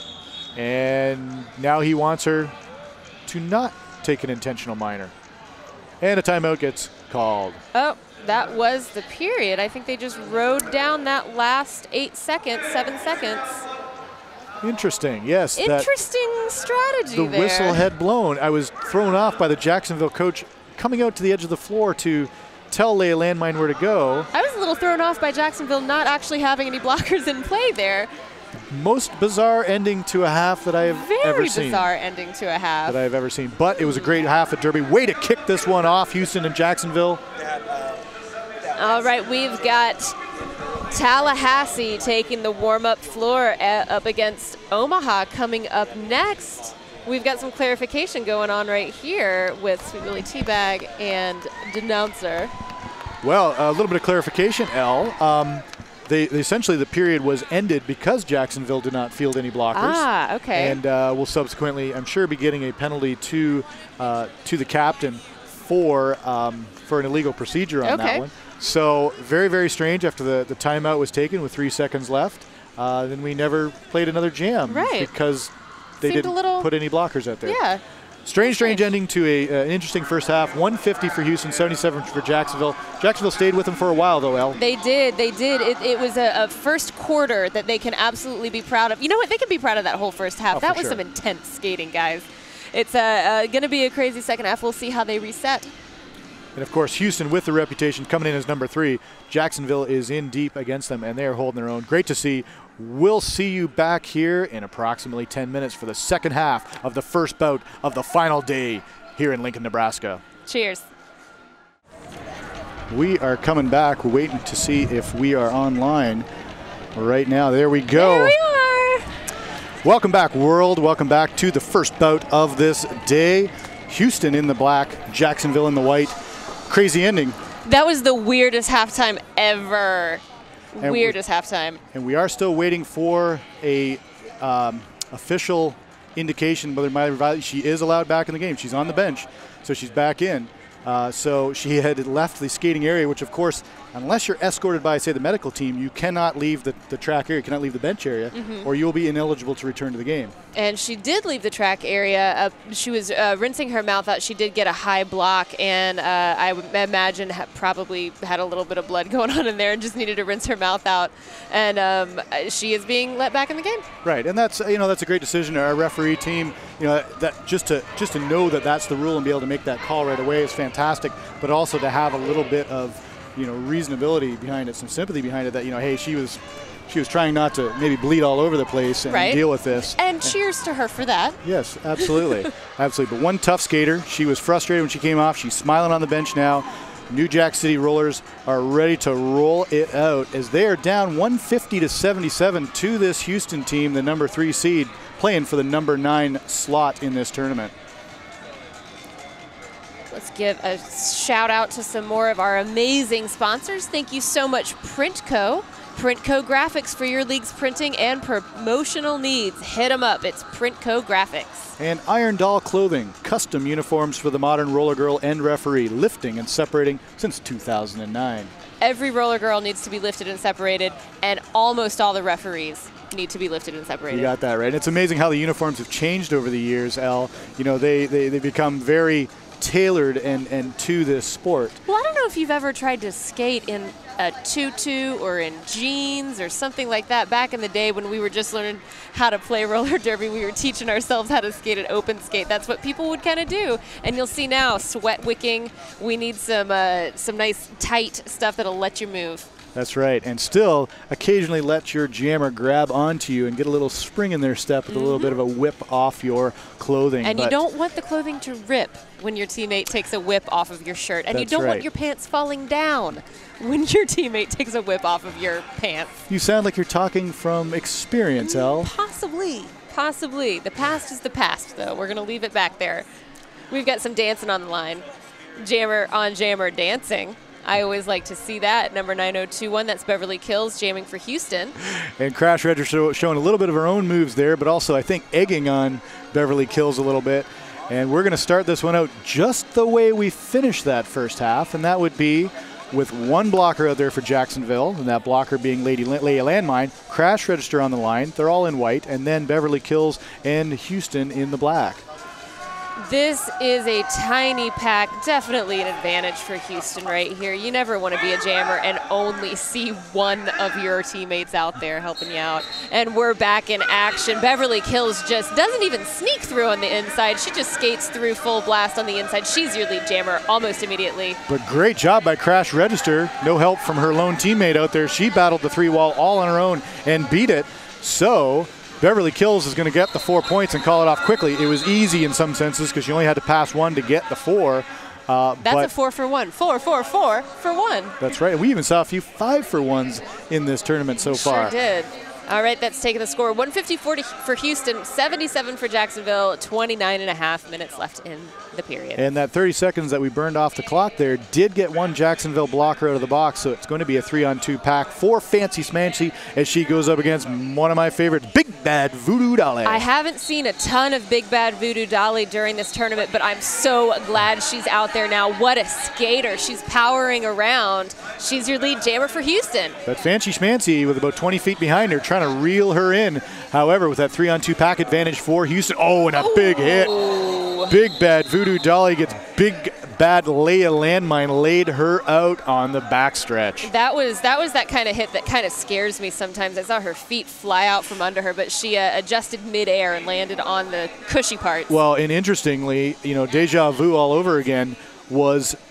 And now he wants her to not take an intentional minor. And a timeout gets called. Oh, that was the period. I think they just rode down that last 7 seconds. Interesting, yes. Interesting strategy there. The whistle had blown. I was thrown off by the Jacksonville coach coming out to the edge of the floor to tell Leia Landmine where to go. I was a little thrown off by Jacksonville not actually having any blockers in play there. Most bizarre ending to a half that I have ever seen. Very bizarre ending to a half. That I have ever seen. But it was a great half at Derby. Way to kick this one off, Houston and Jacksonville. All right, we've got Tallahassee taking the warm-up floor up against Omaha coming up next. We've got some clarification going on right here with Sweet Willie Teabag and Denouncer. Well, a little bit of clarification, Elle. They essentially, the period was ended because Jacksonville did not field any blockers. Ah, okay. And will subsequently, I'm sure, be getting a penalty to the captain for an illegal procedure on that one. So very, very strange after the timeout was taken with 3 seconds left. Then we never played another jam because they didn't put any blockers out there. Yeah. Strange ending to an interesting first half. 150 for Houston, 77 for Jacksonville. Jacksonville stayed with them for a while, though, Elle. They did. It was a first quarter that they can absolutely be proud of. You know what? They can be proud of that whole first half. That was some intense skating, guys. It's going to be a crazy second half. We'll see how they reset. And, of course, Houston with the reputation coming in as number 3. Jacksonville is in deep against them, and they are holding their own. Great to see. We'll see you back here in approximately 10 minutes for the second half of the first bout of the final day here in Lincoln, Nebraska. Cheers. We are coming back. We're waiting to see if we are online right now. There we go. There we are. Welcome back, world. Welcome back to the first bout of this day. Houston in the black, Jacksonville in the white. Crazy ending. That was the weirdest halftime ever. Weirdest halftime. And we are still waiting for a official indication whether she is allowed back in the game. She's on the bench, so she's back in. So she had left the skating area, which of course, unless you're escorted by, say, the medical team, you cannot leave the track area, you cannot leave the bench area, or you'll be ineligible to return to the game. And she did leave the track area. She was rinsing her mouth out. She did get a high block, and I would imagine probably had a little bit of blood going on in there and just needed to rinse her mouth out. And she is being let back in the game. Right, and that's that's a great decision. Our referee team, that just to know that that's the rule and be able to make that call right away is fantastic. But also to have a little bit of reasonability behind it, some sympathy behind it. That hey, she was trying not to maybe bleed all over the place and deal with this. And cheers to her for that. Yes, absolutely. Absolutely. But one tough skater. She was frustrated when she came off. She's smiling on the bench now. New Jack City Rollers are ready to roll it out as they are down 150-77 to this Houston team, the number 3 seed, playing for the number 9 slot in this tournament. Let's give a shout out to some more of our amazing sponsors. Thank you so much, Printco. Printco Graphics for your league's printing and promotional needs. Hit them up. It's Printco Graphics. And Iron Doll Clothing, custom uniforms for the modern roller girl and referee, lifting and separating since 2009. Every roller girl needs to be lifted and separated, and almost all the referees need to be lifted and separated. You got that right. It's amazing how the uniforms have changed over the years, Elle. They become very tailored and to this sport. Well, I don't know if you've ever tried to skate in a tutu or in jeans or something like that. Back in the day when we were just learning how to play roller derby, we were teaching ourselves how to skate at open skate. That's what people would kind of do. And you'll see now, sweat wicking. We need some nice tight stuff that'll let you move. That's right, and still occasionally let your jammer grab onto you and get a little spring in their step with a little bit of a whip off your clothing. And you don't want the clothing to rip when your teammate takes a whip off of your shirt. And you don't want your pants falling down when your teammate takes a whip off of your pants. You sound like you're talking from experience, Elle. Possibly. The past is the past, though. We're going to leave it back there. We've got some dancing on the line. Jammer on jammer dancing. I always like to see that. Number 9021, that's Beverly Kills, jamming for Houston. And Crash Register showing a little bit of her own moves there, but also I think egging on Beverly Kills a little bit. And we're going to start this one out just the way we finished that first half, and that would be with one blocker out there for Jacksonville, and that blocker being Leia Landmine, Crash Register on the line. They're all in white, and then Beverly Kills and Houston in the black. This is a tiny pack, definitely an advantage for Houston right here. You never want to be a jammer and only see one of your teammates out there helping you out. And we're back in action. Beverly Kills just doesn't even sneak through on the inside. She just skates through full blast on the inside. She's your lead jammer almost immediately. But great job by Crash Register. No help from her lone teammate out there. She battled the 3-wall all on her own and beat it. So Beverly Kills is going to get the 4 points and call it off quickly. It was easy in some senses because you only had to pass one to get the 4. That's a 4 for 1. 4 for 1. That's right. We even saw a few 5 for 1s in this tournament so far. Sure did. All right, that's taking the score. 154 for Houston, 77 for Jacksonville, 29.5 minutes left in the period. And that 30 seconds that we burned off the clock there did get one Jacksonville blocker out of the box, so it's going to be a 3-on-2 pack for Fancy Smancy as she goes up against one of my favorites, Big Bad Voodoo Dolly. I haven't seen a ton of Big Bad Voodoo Dolly during this tournament, but I'm so glad she's out there now. What a skater. She's powering around. She's your lead jammer for Houston. But Fancy Schmancy with about 20 feet behind her trying to reel her in. However, with that 3-on-2 pack advantage for Houston. Oh, and a big hit. Big Bad Voodoo Dolly gets Big Bad Leia Landmine, laid her out on the backstretch. That was that kind of hit that kind of scares me sometimes. I saw her feet fly out from under her, but she adjusted midair and landed on the cushy parts. Well, and interestingly, Deja Vu all over again was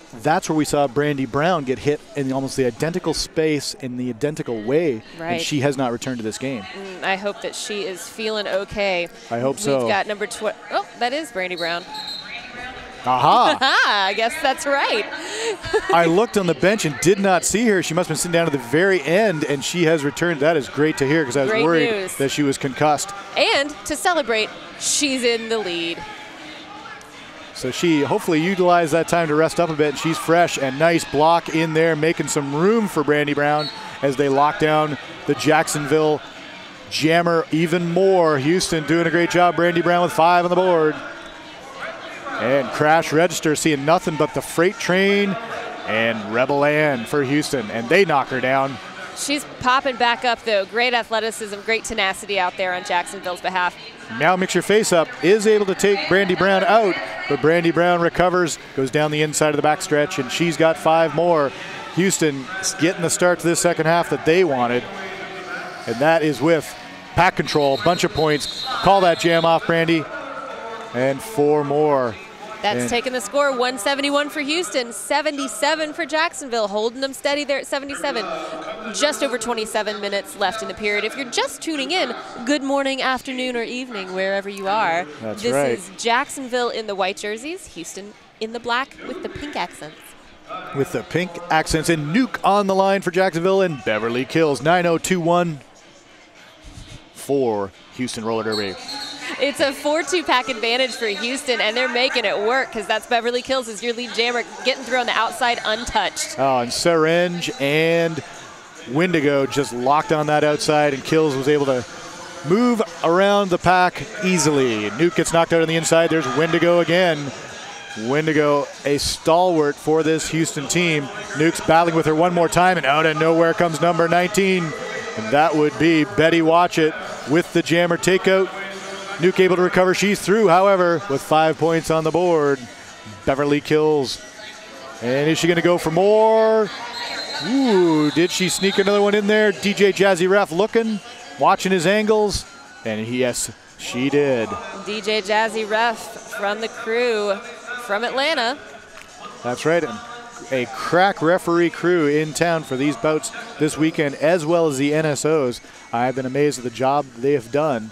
that's where we saw Brandy Brown get hit in almost the identical space in the identical way, and she has not returned to this game. I hope that she is feeling okay. I hope so. We've got number 12. Oh, that is Brandy Brown. Aha! I guess that's right. I looked on the bench and did not see her. She must have been sitting down at the very end, and she has returned. That is great to hear because I was worried that she was concussed. And to celebrate, she's in the lead. So she hopefully utilized that time to rest up a bit. She's fresh, and nice block in there, making some room for Brandy Brown as they lock down the Jacksonville Jammer even more. Houston doing a great job. Brandy Brown with 5 on the board. And Crash Register seeing nothing but the freight train and Rebel Ann for Houston, and they knock her down. She's popping back up, though. Great athleticism, great tenacity out there on Jacksonville's behalf. Now Mix Your Face Up is able to take Brandy Brown out, but Brandy Brown recovers, goes down the inside of the backstretch, and she's got 5 more. Houston getting the start to this second half that they wanted, and that is with pack control, bunch of points. Call that jam off, Brandy, and 4 more. That's taking the score, 171 for Houston, 77 for Jacksonville, holding them steady there at 77. Just over 27 minutes left in the period. If you're just tuning in, good morning, afternoon, or evening, wherever you are. That's this right. is Jacksonville in the white jerseys, Houston in the black with the pink accents. With the pink accents, and Nuke on the line for Jacksonville, and Beverly Kills. 9:02.1 for Houston Roller Derby. It's a 4-2 pack advantage for Houston, and they're making it work because that's Beverly Kills as your lead jammer, getting through on the outside untouched. Oh, and Serenge and Wendigo just locked on that outside, and Kills was able to move around the pack easily. Nuke gets knocked out on the inside. There's Wendigo again. Wendigo, a stalwart for this Houston team. Nuke's battling with her one more time, and out of nowhere comes number 19, and that would be Betty Watchett with the jammer takeout. Nuke able to recover. She's through, however, with 5 points on the board. Beverly Kills. And is she going to go for more? Ooh, did she sneak another one in there? DJ Jazzy Ref looking, watching his angles, and yes, she did. DJ Jazzy Ref from the crew from Atlanta. That's right. A crack referee crew in town for these bouts this weekend, as well as the NSOs. I've been amazed at the job they have done.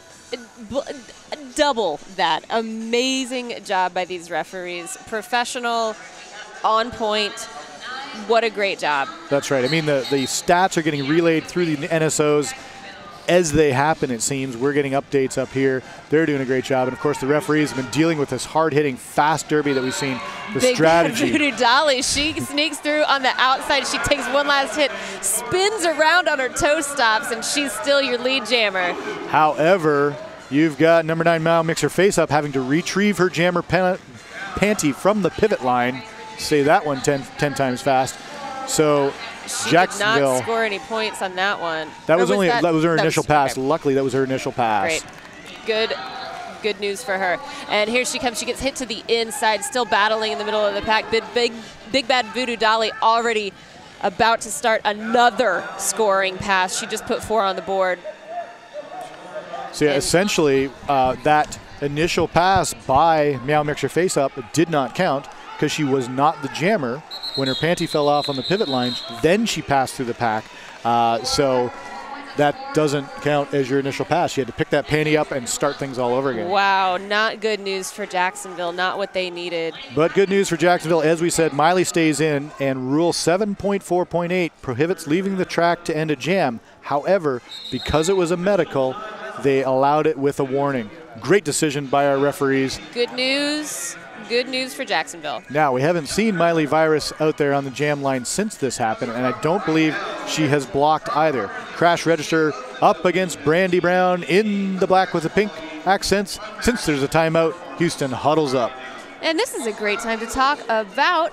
Double that. Amazing job by these referees. Professional, on point. What a great job. That's right. I mean, the stats are getting relayed through the NSOs as they happen, it seems. We're getting updates up here. They're doing a great job. And, of course, the referees have been dealing with this hard-hitting, fast derby that we've seen. The Big strategy. Voodoo Dolly, she sneaks through on the outside. She takes one last hit, spins around on her toe stops, and she's still your lead jammer. However, you've got number 9 Mao Mix Her Face Up having to retrieve her jammer panty from the pivot line. Say that one 10 times fast. So she Jacksonville did not score any points on that one. That was her initial pass. Okay. Luckily, that was her initial pass. Great. Good news for her. And here she comes. She gets hit to the inside, still battling in the middle of the pack. Big Bad Voodoo Dolly already about to start another scoring pass. She just put 4 on the board. So yeah, essentially, that initial pass by Meow Mix Your Face Up did not count because she was not the jammer when her panty fell off on the pivot line. Then she passed through the pack. So that doesn't count as your initial pass. You had to pick that panty up and start things all over again. Wow, not good news for Jacksonville, not what they needed. But good news for Jacksonville. As we said, Miley stays in, and Rule 7.4.8 prohibits leaving the track to end a jam. However, because it was a medical, they allowed it with a warning. Great decision by our referees. Good news for Jacksonville. Now, we haven't seen Miley Virus out there on the jam line since this happened, and I don't believe she has blocked either. Crash Register up against Brandy Brown in the black with the pink accents. Since there's a timeout, Houston huddles up. And this is a great time to talk about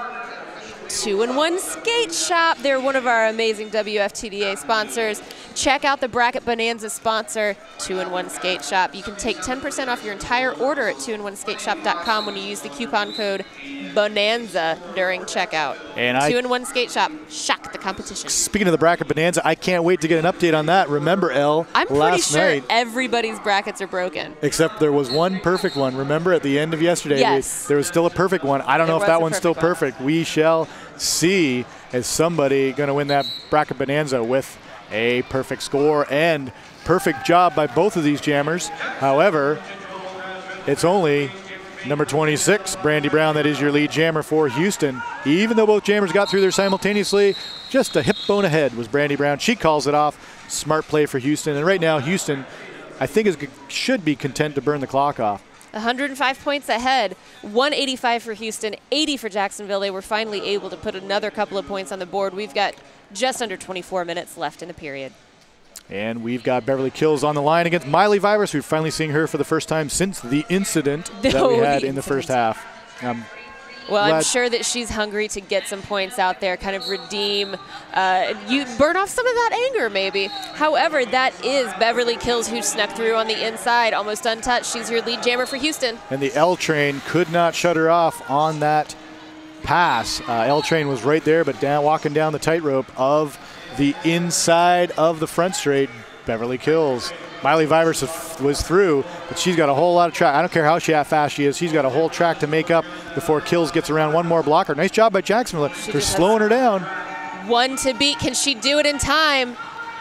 2-in-1 Skate Shop. They're one of our amazing WFTDA sponsors. Check out the Bracket Bonanza sponsor, 2-in-1 Skate Shop. You can take 10% off your entire order at 2in1skateshop.com when you use the coupon code bonanza during checkout. And 2-in-1 skate shop. Shock the competition. Speaking of the bracket bonanza, I can't wait to get an update on that. Remember, Elle, I'm pretty last sure night, everybody's brackets are broken. except there was one perfect one. Remember at the end of yesterday, Yes. there was still a perfect one. I don't know if was that a one's still perfect one. perfect. We shall see. Is somebody going to win that bracket bonanza with a perfect score and perfect job by both of these jammers. However, it's only number 26, Brandy Brown, that is your lead jammer for Houston. Even though both jammers got through there simultaneously, just a hip bone ahead was Brandy Brown. She calls it off. Smart play for Houston. And right now, Houston, I think, should be content to burn the clock off. 105 points ahead, 185 for Houston, 80 for Jacksonville. They were finally able to put another couple of points on the board. We've got just under 24 minutes left in the period. And we've got Beverly Kills on the line against Miley Vivers. We're finally seeing her for the first time since the incident that we had in the first half. Well, I'm glad- sure that she's hungry to get some points out there, kind of redeem, you burn off some of that anger maybe. However, that is Beverly Kills who snuck through on the inside, almost untouched. She's your lead jammer for Houston. And the L train could not shut her off on that pass. L train was right there, but walking down the tightrope of the inside of the front straight, Beverly Kills. Miley Vivers was through, but she's got a whole lot of track. I don't care how fast she is. She's got a whole track to make up before Kills gets around one more blocker. Nice job by Jacksonville. They're slowing her down. One to beat. Can she do it in time?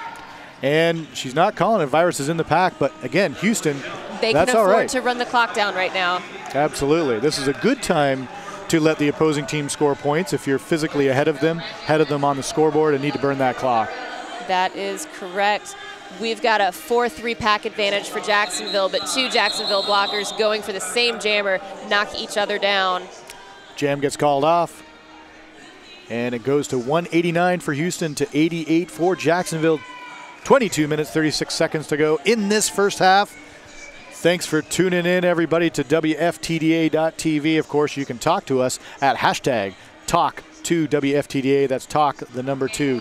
And she's not calling it. Virus is in the pack, but again, Houston, They that's can all afford right. to run the clock down right now. Absolutely. This is a good time to let the opposing team score points if you're physically ahead of them on the scoreboard and need to burn that clock. That is correct. We've got a 4-3 pack advantage for Jacksonville, but two Jacksonville blockers going for the same jammer knock each other down. Jam gets called off, and it goes to 189 for Houston to 88 for Jacksonville. 22 minutes, 36 seconds to go in this first half. Thanks for tuning in, everybody, to WFTDA.tv. Of course, you can talk to us at hashtag #TalkToWFTDA. That's talk, the number 2,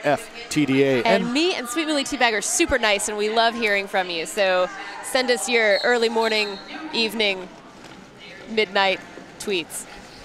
WFTDA. And me and Sweet Millie Teabag are super nice, and we love hearing from you. So send us your early morning, evening, midnight tweets.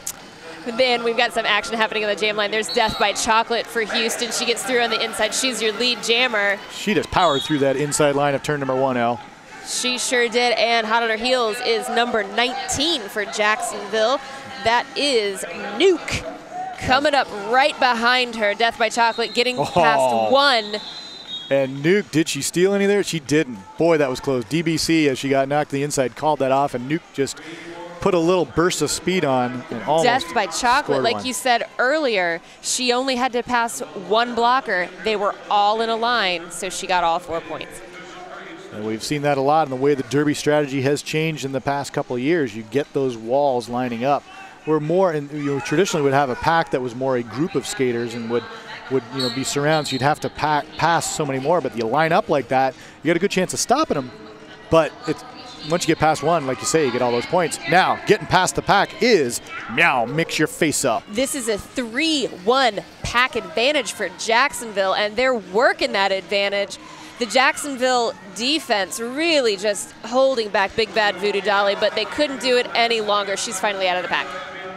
Then we've got some action happening on the jam line. There's Death by Chocolate for Houston. She gets through on the inside. She's your lead jammer. She just powered through that inside line of turn number 1, L. She sure did, and hot on her heels is number 19 for Jacksonville. That is Nuke. Coming up right behind her, Death by Chocolate getting past one. And Nuke, did she steal any there? She didn't. Boy, that was close. DBC, as she got knocked to the inside, called that off, and Nuke just put a little burst of speed on and almost Death by Chocolate, scored like one. you said earlier, she only had to pass one blocker. They were all in a line, so she got all 4 points. And we've seen that a lot in the way the Derby strategy has changed in the past couple of years. You get those walls lining up. We're more, and traditionally would have a pack that was more a group of skaters and would be surrounded. So you'd have to pass so many more. But you line up like that, you got a good chance of stopping them. But once you get past one, like you say, you get all those points. Now, getting past the pack is meow, mix your face up. This is a 3-1 pack advantage for Jacksonville, and they're working that advantage. The Jacksonville defense really just holding back Big Bad Voodoo Dolly, but they couldn't do it any longer. She's finally out of the pack.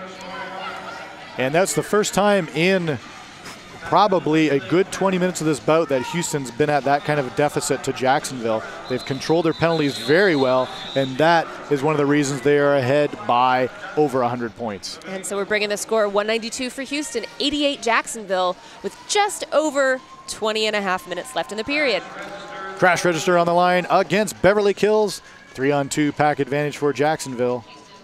And that's the first time in probably a good 20 minutes of this bout that Houston's been at that kind of a deficit to Jacksonville. They've controlled their penalties very well, and that is one of the reasons they are ahead by over 100 points. And so we're bringing the score 192 for Houston, 88 Jacksonville, with just over 20 and a half minutes left in the period. Crash register on the line against Beverly Kills. 3-on-2 pack advantage for Jacksonville.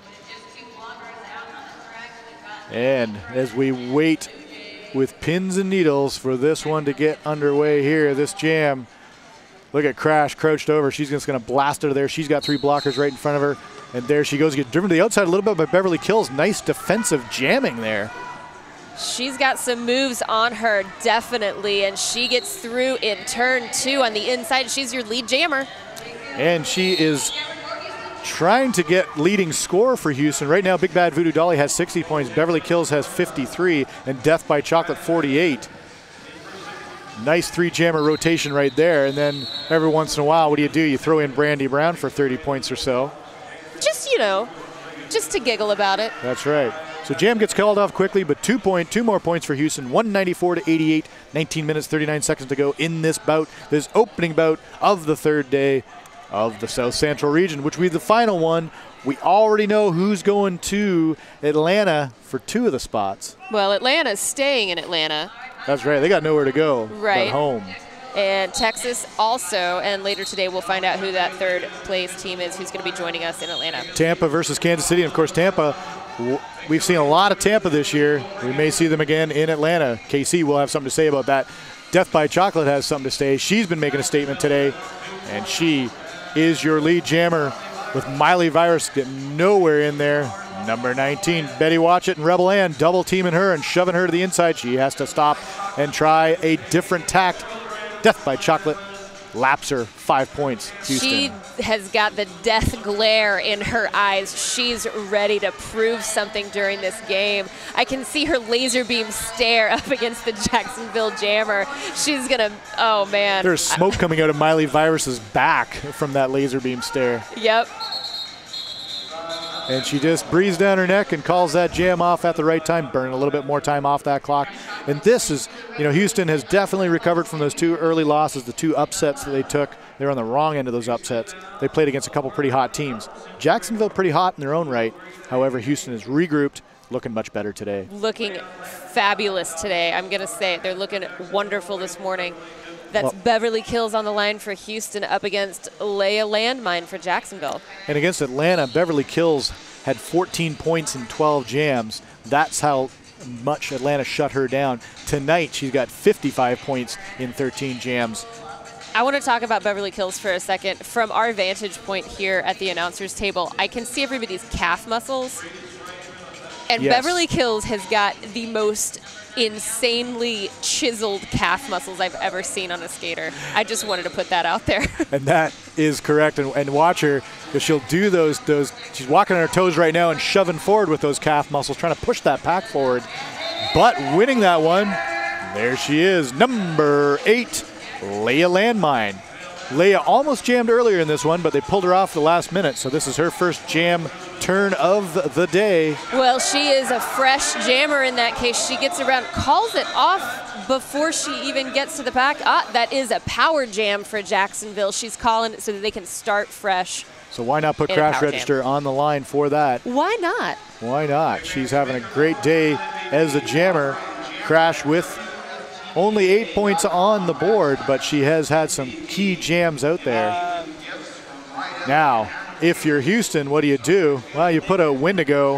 And as we wait with pins and needles for this one to get underway here, this jam, look at Crash crouched over. She's just going to blast her there. She's got 3 blockers right in front of her. And there she goes, get driven to the outside a little bit by Beverly Kills. Nice defensive jamming there. She's got some moves on her, definitely, and she gets through in turn 2 on the inside. She's your lead jammer. And she is trying to get leading score for Houston. Right now, Big Bad Voodoo Dolly has 60 points. Beverly Kills has 53, and Death by Chocolate 48. Nice 3-jammer rotation right there. And then every once in a while, what do? You throw in Brandy Brown for 30 points or so. Just, just to giggle about it. That's right. So Jam gets called off quickly, but 2 more points for Houston, 194-88, 19 minutes, 39 seconds to go in this bout, this opening bout of the third day of the South Central region, which will be the final one. We already know who's going to Atlanta for 2 of the spots. Well, Atlanta's staying in Atlanta. That's right. They got nowhere to go but home. And Texas also, and later today we'll find out who that third place team is who's going to be joining us in Atlanta. Tampa versus Kansas City. And of course, Tampa, we've seen a lot of Tampa this year. We may see them again in Atlanta. KC will have something to say about that. Death by Chocolate has something to say. She's been making a statement today, and she is your lead jammer with Miley Virus getting nowhere in there. Number 19, Betty Watchett and Rebel Ann double teaming her and shoving her to the inside. She has to stop and try a different tact. Death by Chocolate laps her 5 points. Houston. She has got the death glare in her eyes. She's ready to prove something during this game. I can see her laser beam stare up against the Jacksonville Jammer. She's gonna, oh man. There's smoke coming out of Miley Virus's back from that laser beam stare. Yep. And she just breathes down her neck and calls that jam off at the right time, burning a little bit more time off that clock. And this is, Houston has definitely recovered from those 2 early losses, the 2 upsets that they took. They were on the wrong end of those upsets. They played against a couple pretty hot teams. Jacksonville pretty hot in their own right. However, Houston is regrouped, looking much better today. Looking fabulous today. I'm going to say they're looking wonderful this morning. That's Beverly Kills on the line for Houston up against Leia Landmine for Jacksonville. And against Atlanta, Beverly Kills had 14 points in 12 jams. That's how much Atlanta shut her down. Tonight, she's got 55 points in 13 jams. I want to talk about Beverly Kills for a second. From our vantage point here at the announcer's table, I can see everybody's calf muscles. And yes. Beverly Kills has got the most insanely chiseled calf muscles I've ever seen on a skater. I just wanted to put that out there. And that is correct. And watch her, because she'll do those. She's walking on her toes right now and shoving forward with those calf muscles, trying to push that pack forward. But winning that one, there she is, number 8, Leia Landmine. Leia almost jammed earlier in this one, but they pulled her off the last minute. So this is her first jam turn of the day. Well, she is a fresh jammer in that case. She gets around, calls it off before she even gets to the pack. That is a power jam for Jacksonville. She's calling it so that they can start fresh. So why not put Crash Register on the line for that? Why not? Why not? She's having a great day as a jammer. Crash with only 8 points on the board, but she has had some key jams out there. Now, if you're Houston, what do? Well, you put a Wendigo,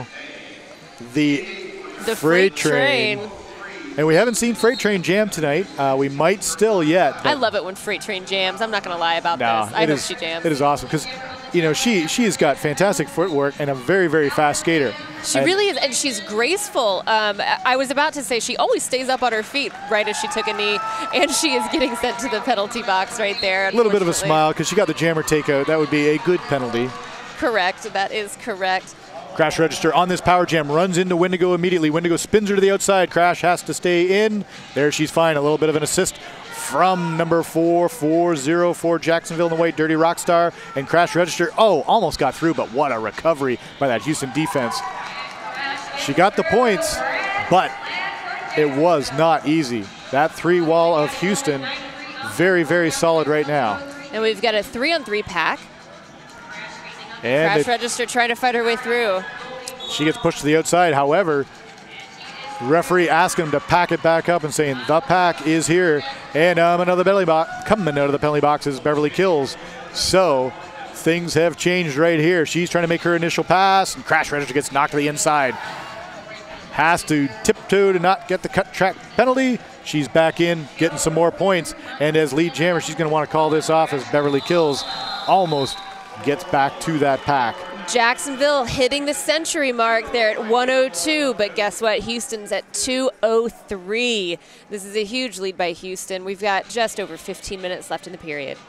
the Freight Train. And we haven't seen Freight Train jam tonight. We might still yet. I love it when Freight Train jams. I'm not going to lie about this. I hope she jams. It is awesome because, she has got fantastic footwork and a very, very fast skater. She really is, and she's graceful. I was about to say she always stays up on her feet right as she took a knee, and she is getting sent to the penalty box right there. A little bit of a smile because she got the jammer takeout. That would be a good penalty. Correct. That is correct. Crash Register on this power jam, runs into Wendigo immediately. Wendigo spins her to the outside. Crash has to stay in. There she's fine. A little bit of an assist from number 440 for Jacksonville in the white, Dirty Rockstar. And Crash Register, almost got through, but what a recovery by that Houston defense. She got the points, but it was not easy. That 3-wall of Houston, very, very solid right now. And we've got a 3-on-3 pack. And Crash Register trying to fight her way through. She gets pushed to the outside. However, the referee asking him to pack it back up and saying the pack is here. And another penalty box coming out of the penalty box is Beverly Kills. So things have changed right here. She's trying to make her initial pass, and Crash Register gets knocked to the inside. Has to tiptoe to not get the cut track penalty. She's back in, getting some more points. And as lead jammer, she's going to want to call this off as Beverly Kills almost gets back to that pack. Jacksonville hitting the century mark there at 102, but guess what? Houston's at 203. This is a huge lead by Houston. We've got just over 15 minutes left in the period.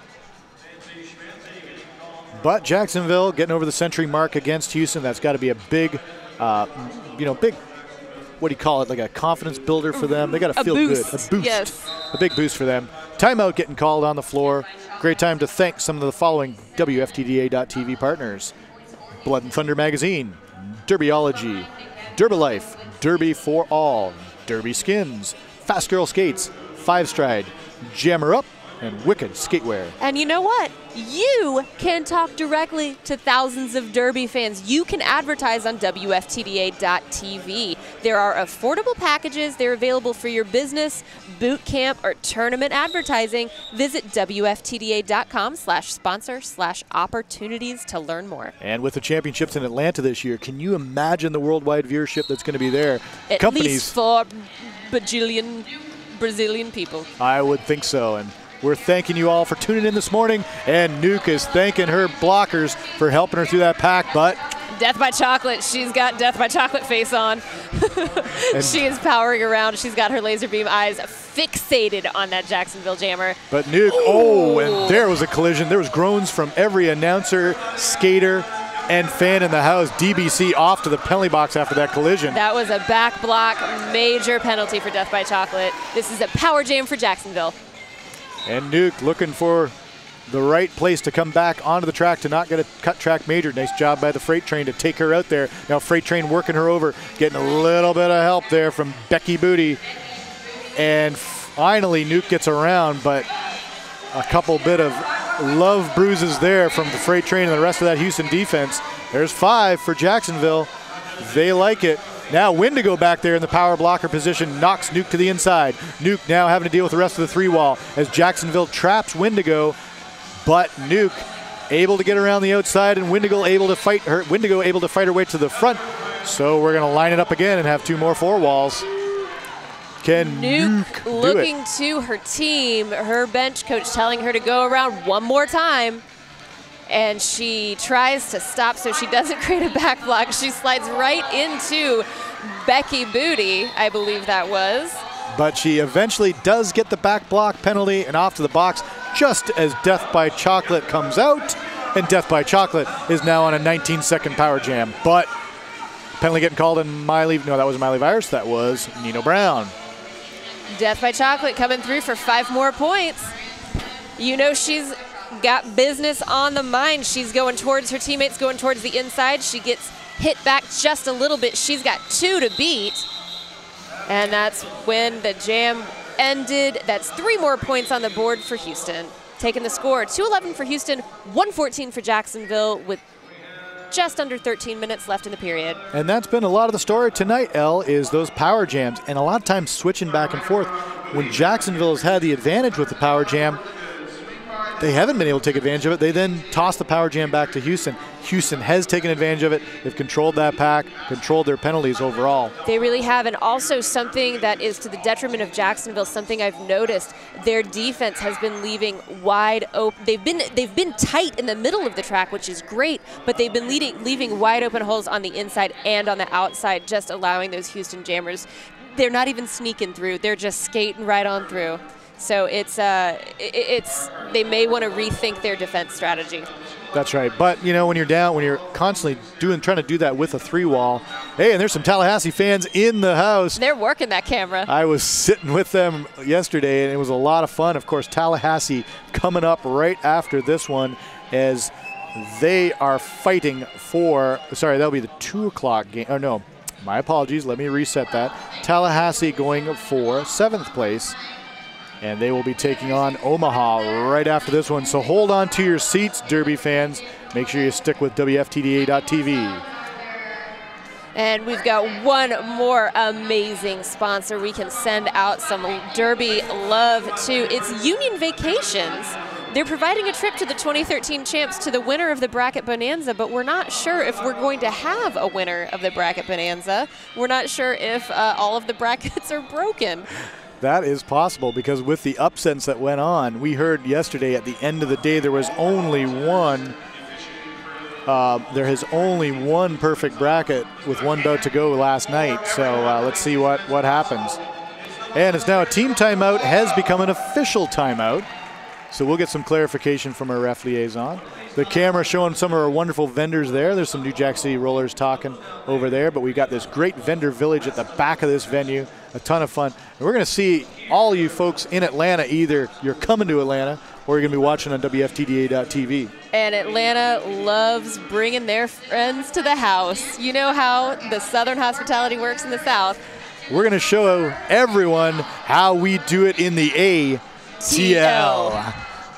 But Jacksonville getting over the century mark against Houston, that's got to be a big, big, what do you call it, like a confidence builder for them. They got to feel good. A boost. Yes. A big boost for them. Timeout getting called on the floor. Great time to thank some of the following WFTDA.TV partners: Blood and Thunder Magazine, Derbyology, Derbylife, Derby for All, Derby Skins, Fast Girl Skates, Five Stride, Jammer Up, and Wicked Skatewear. And you know what? You can talk directly to thousands of Derby fans. You can advertise on WFTDA.tv. There are affordable packages. They're available for your business, boot camp, or tournament advertising. Visit WFTDA.com/sponsor/opportunities to learn more. And with the championships in Atlanta this year, can you imagine the worldwide viewership that's going to be there? At least 4 bajillion Brazilian people. I would think so. And we're thanking you all for tuning in this morning, and Nuke is thanking her blockers for helping her through that pack, but Death by Chocolate, she's got Death by Chocolate face on. She is powering around. She's got her laser beam eyes fixated on that Jacksonville Jammer. But Nuke, and there was a collision. There was groans from every announcer, skater, and fan in the house. DBC off to the penalty box after that collision. That was a back block, major penalty for Death by Chocolate. This is a power jam for Jacksonville. And Nuke looking for the right place to come back onto the track to not get a cut track major. Nice job by the Freight Train to take her out there. Now Freight Train working her over, getting a little bit of help there from Becky Booty. And finally Nuke gets around, but a couple bit of love bruises there from the Freight Train and the rest of that Houston defense. There's 5 for Jacksonville. They like it. Now Wendigo back there in the power blocker position knocks Nuke to the inside. Nuke now having to deal with the rest of the 3 wall as Jacksonville traps Wendigo, but Nuke able to get around the outside and Wendigo able to fight her way to the front. So we're gonna line it up again and have 2 more 4 walls. Can Nuke looking to her team, her bench coach telling her to go around one more time. And she tries to stop so she doesn't create a back block. She slides right into Becky Booty, I believe that was. But she eventually does get the back block penalty and off to the box just as Death by Chocolate comes out. And Death by Chocolate is now on a 19-second power jam. But penalty getting called in Miley. No, that wasn't Miley Virus. That was Nino Brown. Death by Chocolate coming through for 5 more points. You know she's got business on the mind. She's going towards her teammates, going towards the inside. She gets hit back just a little bit. She's got 2 to beat. And that's when the jam ended. That's 3 more points on the board for Houston. Taking the score, 2-11 for Houston, 114 for Jacksonville with just under 13 minutes left in the period. And that's been a lot of the story tonight, Elle, is those power jams. And a lot of times switching back and forth. When Jacksonville has had the advantage with the power jam, they haven't been able to take advantage of it. They then toss the power jam back to Houston. Houston has taken advantage of it. They've controlled that pack, controlled their penalties overall. They really have, and also something that is to the detriment of Jacksonville, something I've noticed, their defense has been leaving wide open. They've been tight in the middle of the track, which is great, but they've been leaving wide open holes on the inside and on the outside, just allowing those Houston Jammers. They're not even sneaking through. They're just skating right on through. So they may want to rethink their defense strategy. That's right. But, you know, when you're down, when you're constantly trying to do that with a 3 wall, hey, and there's some Tallahassee fans in the house. They're working that camera. I was sitting with them yesterday, and it was a lot of fun. Of course, Tallahassee coming up right after this one as they are fighting for, sorry, that'll be the 2 o'clock game. Oh, no, my apologies. Let me reset that. Tallahassee going for 7th place. And they will be taking on Omaha right after this one. So hold on to your seats, Derby fans. Make sure you stick with WFTDA.tv. And we've got one more amazing sponsor we can send out some Derby love to. It's Union Vacations. They're providing a trip to the 2013 champs to the winner of the Bracket Bonanza, but we're not sure if we're going to have a winner of the Bracket Bonanza. We're not sure if all of the brackets are broken. That is possible because with the upsets that went on, we heard yesterday at the end of the day there was only one. There has only one perfect bracket with one bout to go last night. So let's see what happens. And it's now a team timeout has become an official timeout. So we'll get some clarification from our ref liaison. The camera showing some of our wonderful vendors there. There's some New Jack City Rollers talking over there, but we got this great vendor village at the back of this venue. A ton of fun. And we're going to see all you folks in Atlanta, either you're coming to Atlanta or you're going to be watching on WFTDA.tv. And Atlanta loves bringing their friends to the house. You know how the Southern hospitality works in the South. We're going to show everyone how we do it in the ATL.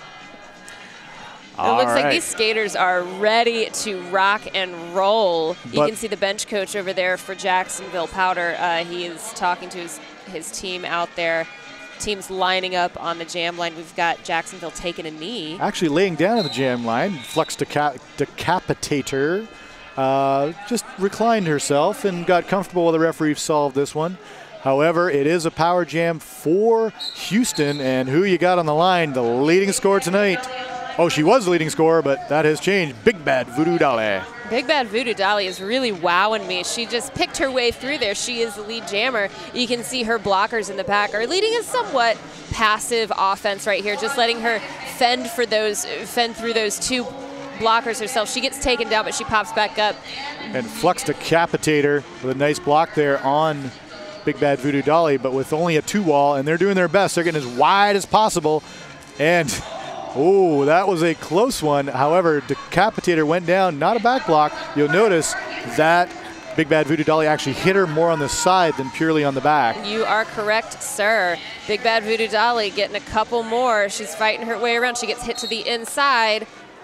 It looks like these skaters are ready to rock and roll. You can see the bench coach over there for Jacksonville Powder. He is talking to his team out there. Teams lining up on the jam line. We've got Jacksonville taking a knee. Actually laying down on the jam line. Flux Decapitator just reclined herself and got comfortable while the referee solved this one. However, it is a power jam for Houston. And who you got on the line? The leading scorer tonight. Oh, she was the leading scorer, but that has changed. Big Bad Voodoo Dolly. Big Bad Voodoo Dolly is really wowing me. She just picked her way through there. She is the lead jammer. You can see her blockers in the pack are leading a somewhat passive offense right here, just letting her fend through those two blockers herself. She gets taken down, but she pops back up. And Flux Decapitator with a nice block there on Big Bad Voodoo Dolly, but with only a 2-wall, and they're doing their best. They're getting as wide as possible. And oh, that was a close one. However, Decapitator went down, not a back block. You'll notice that Big Bad Voodoo Dolly actually hit her more on the side than purely on the back. You are correct, sir. Big Bad Voodoo Dolly getting a couple more. She's fighting her way around. She gets hit to the inside.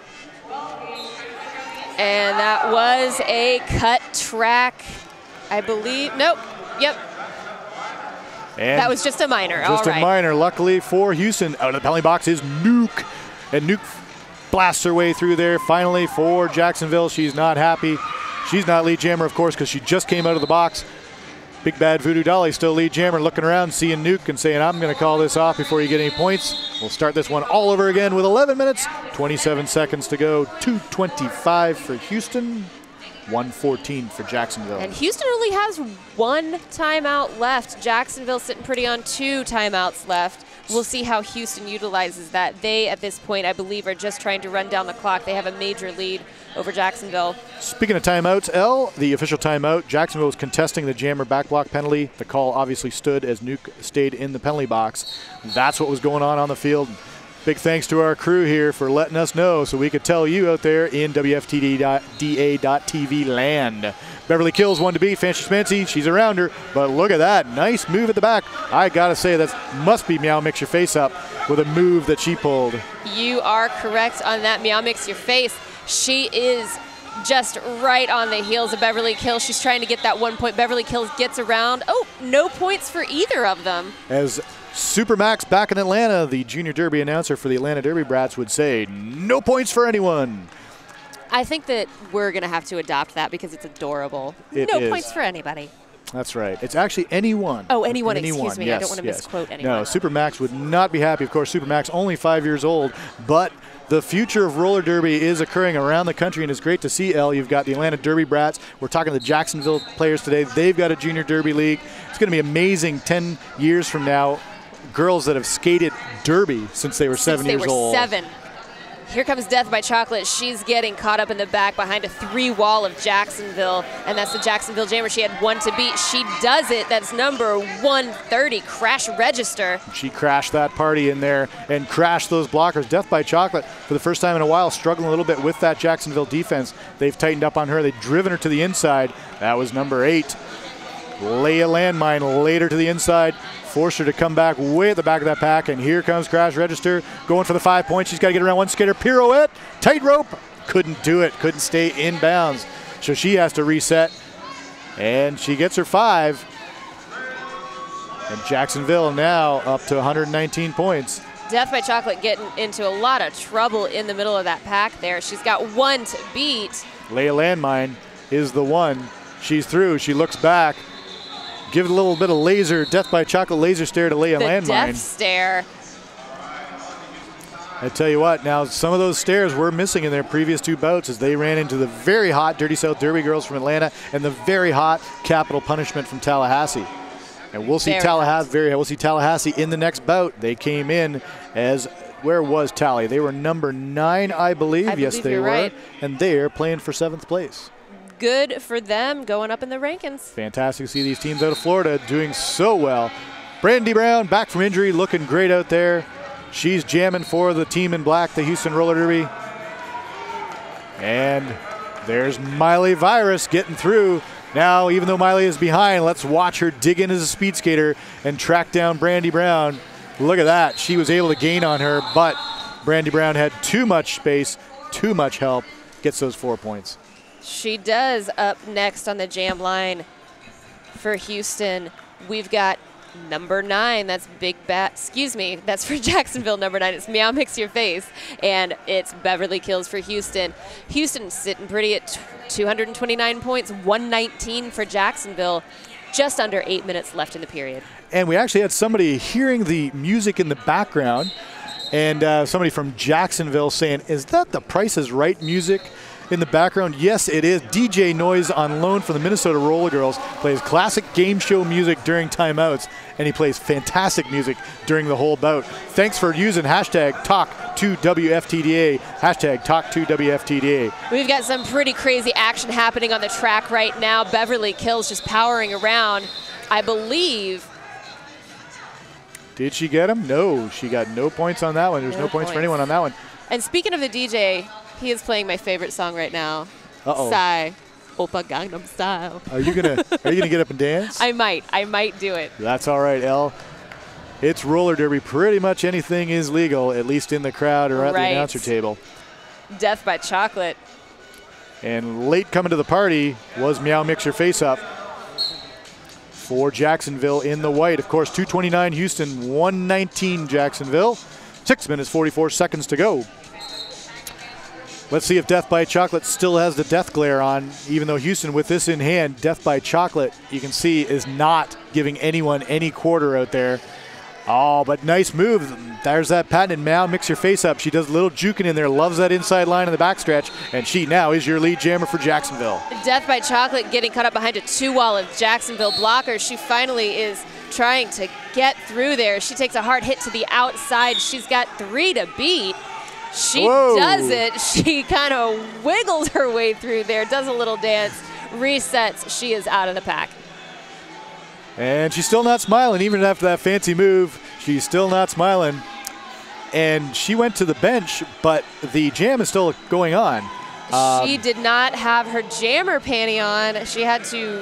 And that was a cut track, I believe. Nope. Yep. And that was just a minor. Just a minor. Luckily for Houston, out of the penalty box is Nuke. And Nuke blasts her way through there. Finally for Jacksonville, she's not happy. She's not lead jammer, of course, because she just came out of the box. Big Bad Voodoo Dolly still lead jammer, looking around, seeing Nuke and saying, I'm going to call this off before you get any points. We'll start this one all over again with 11 minutes, 27 seconds to go. 2:25 for Houston, 1:14 for Jacksonville. And Houston only has one timeout left. Jacksonville sitting pretty on 2 timeouts left. We'll see how Houston utilizes that. They, at this point, I believe, are just trying to run down the clock. They have a major lead over Jacksonville. Speaking of timeouts, the official timeout, Jacksonville was contesting the jammer back block penalty. The call obviously stood as Nuke stayed in the penalty box. That's what was going on the field. Big thanks to our crew here for letting us know so we could tell you out there in WFTDA.TV land. Beverly Kills one to beat. Fancy Schmancy, she's around her, but look at that. Nice move at the back. I got to say, that must be Meow Mix Your Face Up with a move that she pulled. You are correct on that, Meow Mix Your Face. She is just right on the heels of Beverly Kills. She's trying to get that 1 point. Beverly Kills gets around. Oh, no points for either of them. As Supermax back in Atlanta, the Junior Derby announcer for the Atlanta Derby Brats would say, no points for anyone. I think that we're going to have to adopt that because it's adorable. No points for anybody. That's right. It's actually anyone. Oh, anyone. Excuse me. Yes, I don't want to misquote anyone. No, Supermax would not be happy. Of course, Supermax only 5 years old, but the future of roller derby is occurring around the country, and it's great to see, Elle. You've got the Atlanta Derby Brats. We're talking to the Jacksonville players today. They've got a Junior Derby League. It's going to be amazing 10 years from now. Girls that have skated derby since they were 7 years old. 7. Here comes Death by Chocolate. She's getting caught up in the back behind a 3-wall of Jacksonville, and that's the Jacksonville Jammer. She had 1 to beat. She does it. That's number 130, Crash Register. She crashed that party in there and crashed those blockers. Death by Chocolate, for the first time in a while, struggling a little bit with that Jacksonville defense. They've tightened up on her. They've driven her to the inside. That was number 8. Lay a landmine later to the inside. Forced her to come back way at the back of that pack, and here comes Crash Register going for the 5 points. She's got to get around one skater. Pirouette, tightrope, couldn't do it, couldn't stay in bounds. So she has to reset, and she gets her 5. And Jacksonville now up to 119 points. Death by Chocolate getting into a lot of trouble in the middle of that pack there. She's got 1 to beat. Lay a landmine is the one. She's through. She looks back. Give it a little bit of laser, Death by Chocolate laser stare to lay a landmine. The death stare. I tell you what, now some of those stares were missing in their previous 2 bouts as they ran into the very hot Dirty South Derby girls from Atlanta and the very hot Capital Punishment from Tallahassee. And we'll see Tallahassee in the next bout. They came in as, where was Tally? They were number 9, I believe. Yes, they were. Right. And they're playing for 7th place. Good for them going up in the rankings. Fantastic to see these teams out of Florida doing so well. Brandy Brown back from injury, looking great out there. She's jamming for the team in black, the Houston Roller Derby. And there's Miley Virus getting through. Now, even though Miley is behind, let's watch her dig in as a speed skater and track down Brandy Brown. Look at that. She was able to gain on her, but Brandy Brown had too much space, too much help, gets those 4 points. She does. Up next on the jam line for Houston, we've got number 9. That's Big Bat. Excuse me. That's for Jacksonville. Number 9. It's Meow Mix Your Face, and it's Beverly Kills for Houston. Houston sitting pretty at 229 points, 119 for Jacksonville. Just under 8 minutes left in the period. And we actually had somebody hearing the music in the background, and somebody from Jacksonville saying, "Is that the Price is Right music in the background?" Yes, it is. DJ Noise, on loan from the Minnesota Roller Girls, plays classic game show music during timeouts, and he plays fantastic music during the whole bout. Thanks for using hashtag #Talk2WFTDA, hashtag #Talk2WFTDA. We've got some pretty crazy action happening on the track right now. Beverly Kills just powering around, I believe. Did she get him? No, she got no points on that one. There's no points for anyone on that one. And speaking of the DJ, he is playing my favorite song right now. Uh-oh. Psy, Oppa Gangnam Style. Are you gonna get up and dance? I might do it. That's all right, Elle. It's roller derby. Pretty much anything is legal, at least in the crowd or at the announcer table. Death by Chocolate. And late coming to the party was Meow Mix Your Face Up for Jacksonville in the white. Of course, 229 Houston, 119 Jacksonville. 6 minutes, 44 seconds to go. Let's see if Death by Chocolate still has the death glare on, even though Houston, with this in hand, Death by Chocolate, you can see, is not giving anyone any quarter out there. Oh, but nice move. There's that patented Meow Mix Your Face Up. She does a little juking in there, loves that inside line in the backstretch, and she now is your lead jammer for Jacksonville. Death by Chocolate getting caught up behind a 2-wall of Jacksonville blockers. She finally is trying to get through there. She takes a hard hit to the outside. She's got 3 to beat. She does it. She kind of wiggles her way through there, does a little dance, resets. She is out of the pack. And she's still not smiling, even after that fancy move. She's still not smiling. And she went to the bench, but the jam is still going on. She did not have her jammer panty on. She had to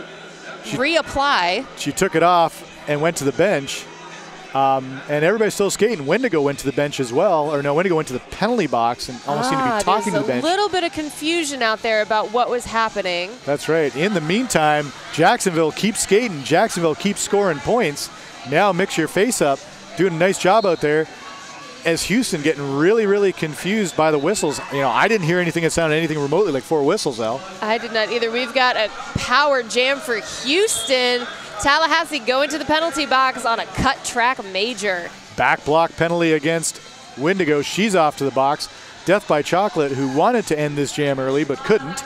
reapply. She took it off and went to the bench. And everybody's still skating. Wendigo went to the bench as well. Or no, Wendigo went to the penalty box and almost seemed to be talking to the bench. There's a little bit of confusion out there about what was happening. That's right. In the meantime, Jacksonville keeps skating. Jacksonville keeps scoring points. Now Mix Your Face Up, doing a nice job out there. As Houston getting really, really confused by the whistles. You know, I didn't hear anything that sounded anything remotely like 4 whistles, Al. I did not either. We've got a power jam for Houston. Tallahassee going to the penalty box on a cut track major. Back block penalty against Wendigo. She's off to the box. Death by Chocolate, who wanted to end this jam early but couldn't.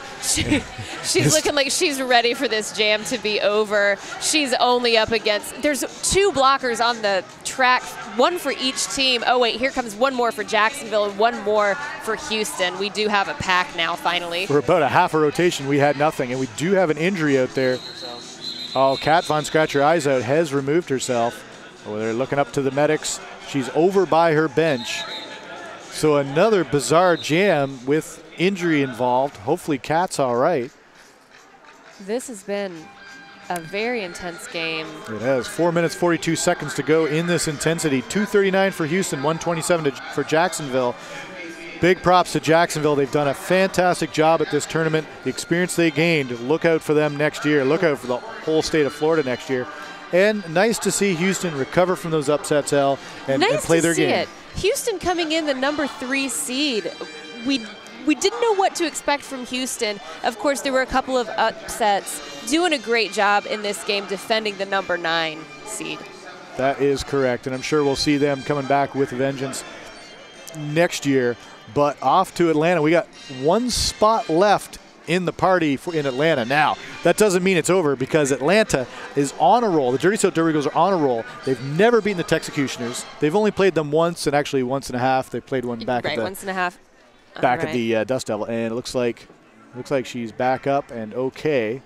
She's looking like she's ready for this jam to be over. She's only up against, there's 2 blockers on the track, 1 for each team. Oh wait, here comes 1 more for Jacksonville and 1 more for Houston. We do have a pack now, finally. For about a half a rotation, we had nothing, and we do have an injury out there. Oh, Kat Von Scratch Her Eyes Out has removed herself. Oh, they're looking up to the medics. She's over by her bench. So another bizarre jam with injury involved. Hopefully Kat's all right. This has been a very intense game. It has. 4 minutes, 42 seconds to go in this intensity. 239 for Houston, 127 for Jacksonville. Big props to Jacksonville. They've done a fantastic job at this tournament. The experience they gained, look out for them next year. Look out for the whole state of Florida next year. And nice to see Houston recover from those upsets, Al, and play their game. It. Houston coming in the number 3 seed. We didn't know what to expect from Houston. Of course, there were a couple of upsets. Doing a great job in this game defending the number 9 seed. That is correct, and I'm sure we'll see them coming back with vengeance next year. But off to Atlanta. We got 1 spot left in the party in Atlanta. Now, that doesn't mean it's over because Atlanta is on a roll. The Dirty South Derby Eagles are on a roll. They've never beaten the Texecutioners. They've only played them once, and actually once and a half. They played one back at the once and a half. Back at the Dust Devil, and it looks like she's back up and okay.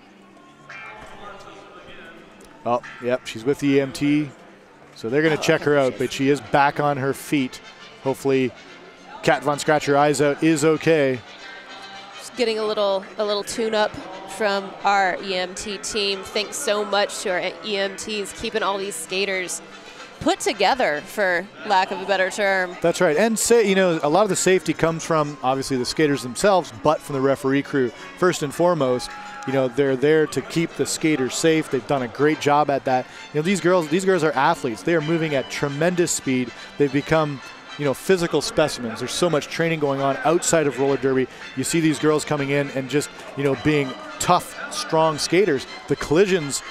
Oh, yep, she's with the EMT. So they're going to check her out, but she is back on her feet. Hopefully, Kat Von Scratch Your Eyes Out is okay. Just getting a little tune-up from our EMT team. Thanks so much to our EMTs keeping all these skaters put together, for lack of a better term. That's right. And a lot of the safety comes from obviously the skaters themselves, but from the referee crew. First and foremost, they're there to keep the skaters safe. They've done a great job at that. These girls are athletes. They are moving at tremendous speed. They've become physical specimens. There's so much training going on outside of roller derby. You see these girls coming in and just, being tough, strong skaters. The collisions,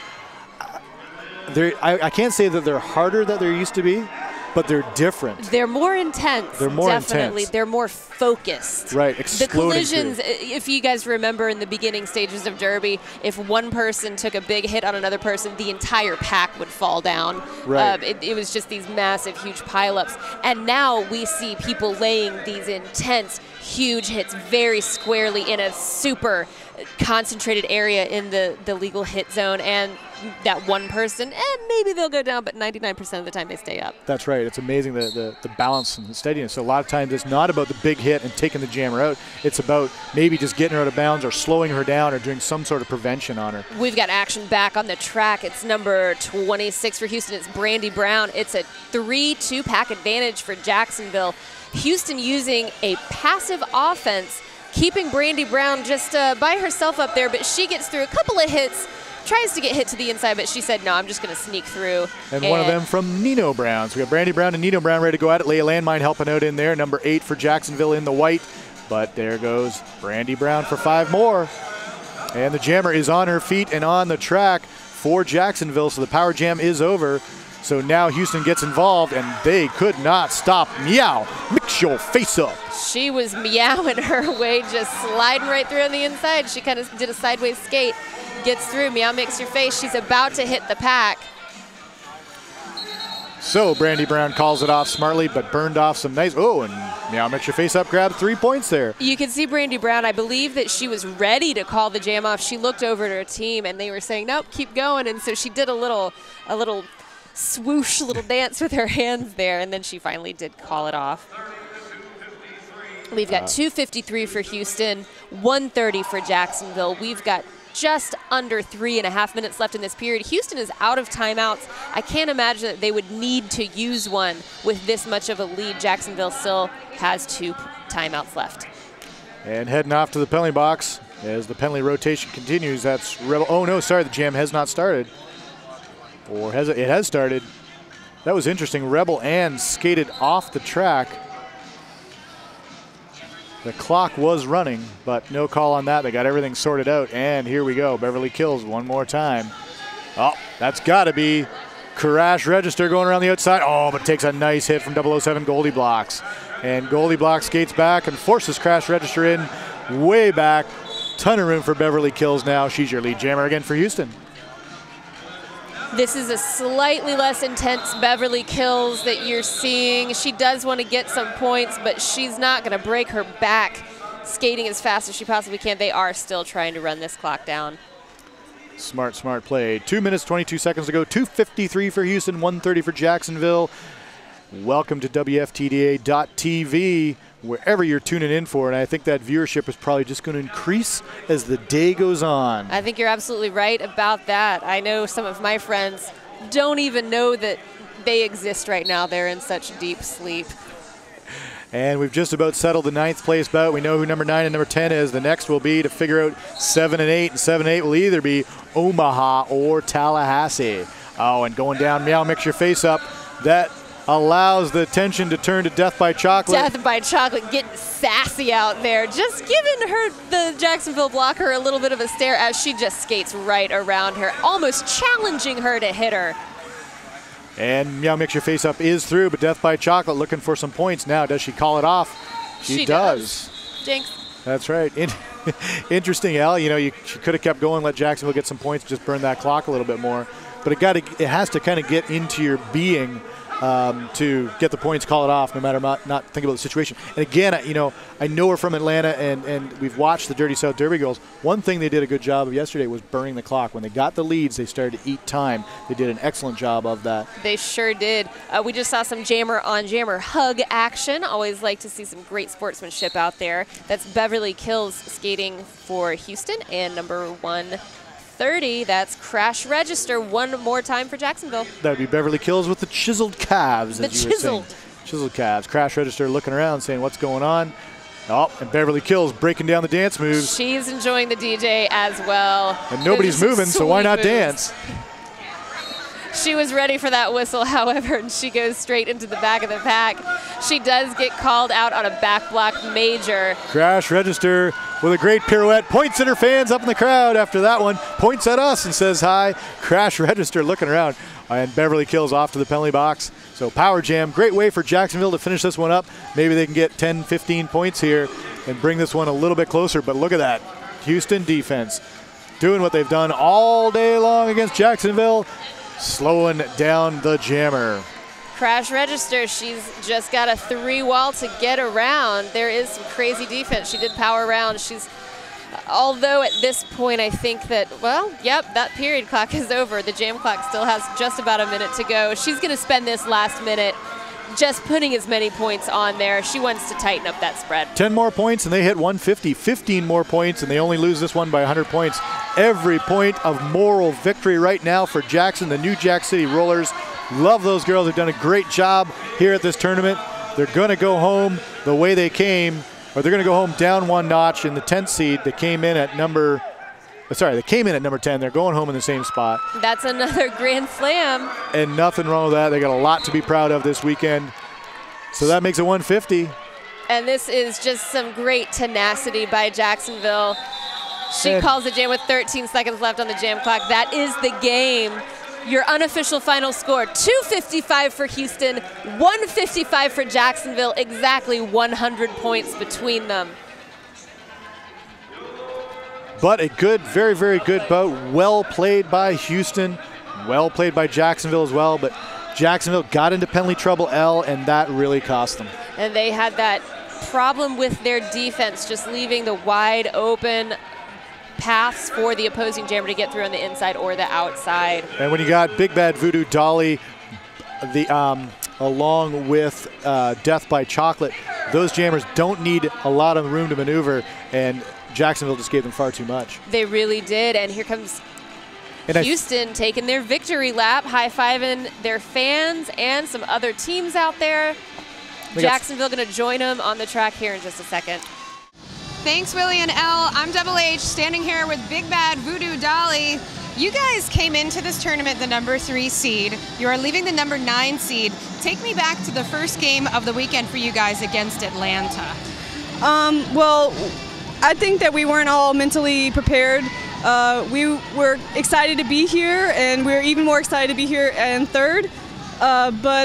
I can't say that they're harder than there used to be, but they're different. They're more intense. They're more definitely. intense. They're more focused. Right, The exploding collisions, through. if you guys remember in the beginning stages of Derby, if one person took a big hit on another person, the entire pack would fall down. Right. It was just these massive, huge pileups. And now we see people laying these intense, huge hits very squarely in a super concentrated area in the legal hit zone. And that one person, maybe they'll go down, but 99% of the time they stay up. That's right. It's amazing the balance and the steadiness. So a lot of times it's not about the big hit and taking the jammer out. It's about maybe just getting her out of bounds or slowing her down or doing some sort of prevention on her. We've got action back on the track. It's number 26 for Houston. It's Brandy Brown. It's a 3-2 pack advantage for Jacksonville. Houston using a passive offense, keeping Brandy Brown just by herself up there, but she gets through a couple of hits, tries to get hit to the inside, but she said, no, I'm just going to sneak through. And one of them from Nino Brown. So we got Brandy Brown and Nino Brown ready to go at it. Leia Landmine helping out in there. Number 8 for Jacksonville in the white. But there goes Brandy Brown for 5 more. And the jammer is on her feet and on the track for Jacksonville. So the power jam is over. So now Houston gets involved, and they could not stop Meow. Mix your face up. She was meowing her way, just sliding right through on the inside. She kind of did a sideways skate. Gets through. Meow Mix Your Face. She's about to hit the pack. So Brandy Brown calls it off smartly, but burned off some nice. Oh, and Meow Mix Your Face up grabbed 3 points there. You can see Brandy Brown. I believe that she was ready to call the jam off. She looked over at her team, and they were saying, nope, keep going. And so she did a little swoosh, little dance with her hands there, and then she finally did call it off. We've got 2:53 for Houston, 1:30 for Jacksonville. We've got just under 3.5 minutes left in this period. Houston is out of timeouts. I can't imagine that they would need to use one with this much of a lead. Jacksonville still has 2 timeouts left. And heading off to the penalty box as the penalty rotation continues. That's Rebel. Oh, no, sorry, the jam has not started. Or has it? It has started. That was interesting. Rebel Ann skated off the track. The clock was running, but no call on that. They got everything sorted out, and here we go. Beverly Kills one more time. Oh, that's got to be Crash Register going around the outside. Oh, but takes a nice hit from 007 Goldie Blocks. And Goldie Blocks skates back and forces Crash Register in way back. Ton of room for Beverly Kills now. She's your lead jammer again for Houston. This is a slightly less intense Beverly Kills that you're seeing. She does want to get some points, but she's not going to break her back skating as fast as she possibly can. They are still trying to run this clock down. Smart play. 2 minutes, 22 seconds to go. 2:53 for Houston, 1:30 for Jacksonville. Welcome to WFTDA.tv, wherever you're tuning in for, and I think that viewership is probably just going to increase as the day goes on. I think you're absolutely right about that. I know some of my friends don't even know that they exist right now. They're in such deep sleep. And we've just about settled the 9th place bout. We know who number 9 and number 10 is. The next will be to figure out 7 and 8, and 7 and 8 will either be Omaha or Tallahassee. Oh, and going down, Meow Mix Your Face Up. That allows the tension to turn to Death by Chocolate. Death by Chocolate getting sassy out there. Just giving her, the Jacksonville blocker, a little bit of a stare as she just skates right around her, almost challenging her to hit her. And Meow Mix Your Face Up is through, but Death by Chocolate looking for some points now. Does she call it off? She does. Jinx. That's right. Interesting, Al. She could have kept going, let Jacksonville get some points, just burn that clock a little bit more. But it has to kind of get into your being to get the points, call it off, no matter not think about the situation. And again, I know we're from Atlanta, and we've watched the Dirty South Derby girls. One thing they did a good job of yesterday was burning the clock. When they got the leads, they started to eat time. They did an excellent job of that. They sure did. We just saw some jammer-on-jammer hug action. Always like to see some great sportsmanship out there. That's Beverly Kills skating for Houston, and number 130, that's Crash Register one more time for Jacksonville. That would be Beverly Kills with the chiseled calves. The chiseled. Chiseled calves. Crash Register looking around saying, what's going on? Oh, and Beverly Kills breaking down the dance moves. She's enjoying the DJ as well. And nobody's moving, so why not dance? She was ready for that whistle, however, and she goes straight into the back of the pack. She does get called out on a back block major. Crash Register with a great pirouette, points at her fans up in the crowd after that one, points at us and says hi. Crash Register looking around, and Beverly Kills off to the penalty box. So Power Jam, great way for Jacksonville to finish this one up. Maybe they can get 10, 15 points here and bring this one a little bit closer, but look at that. Houston defense doing what they've done all day long against Jacksonville, slowing down the jammer. Crash Register, she's just got a 3-wall to get around. There is some crazy defense. She did power around. Although at this point I think that, well, yep, that period clock is over. The jam clock still has just about a minute to go. She's going to spend this last minute just putting as many points on there. She wants to tighten up that spread. 10 more points and they hit 150. 15 more points and they only lose this one by 100 points. Every point of moral victory right now for Jackson, the New Jack City Rollers. Love those girls. They've done a great job here at this tournament. They're going to go home the way they came, or they're going to go home down one notch in the 10th seed. They came in at number 10. They're going home in the same spot. That's another grand slam. And nothing wrong with that. They got a lot to be proud of this weekend. So that makes it 150. And this is just some great tenacity by Jacksonville. She calls the jam with 13 seconds left on the jam clock. That is the game. Your unofficial final score, 255 for Houston, 155 for Jacksonville, exactly 100 points between them. But a good, very, very good bout. Well played by Houston. Well played by Jacksonville as well. But Jacksonville got into penalty trouble L, and that really cost them. And they had that problem with their defense, just leaving the wide open paths for the opposing jammer to get through on the inside or the outside. And when you got Big Bad Voodoo Dolly, along with Death by Chocolate, those jammers don't need a lot of room to maneuver, and Jacksonville just gave them far too much. They really did, and here comes Houston taking their victory lap, high-fiving their fans and some other teams out there. Jacksonville going to join them on the track here in just a second. Thanks, Willie and Elle. I'm Double H, standing here with Big Bad Voodoo Dolly. You guys came into this tournament the number 3 seed. You are leaving the number 9 seed. Take me back to the first game of the weekend for you guys against Atlanta. Well, I think that we weren't all mentally prepared. We were excited to be here, and we're even more excited to be here in third. But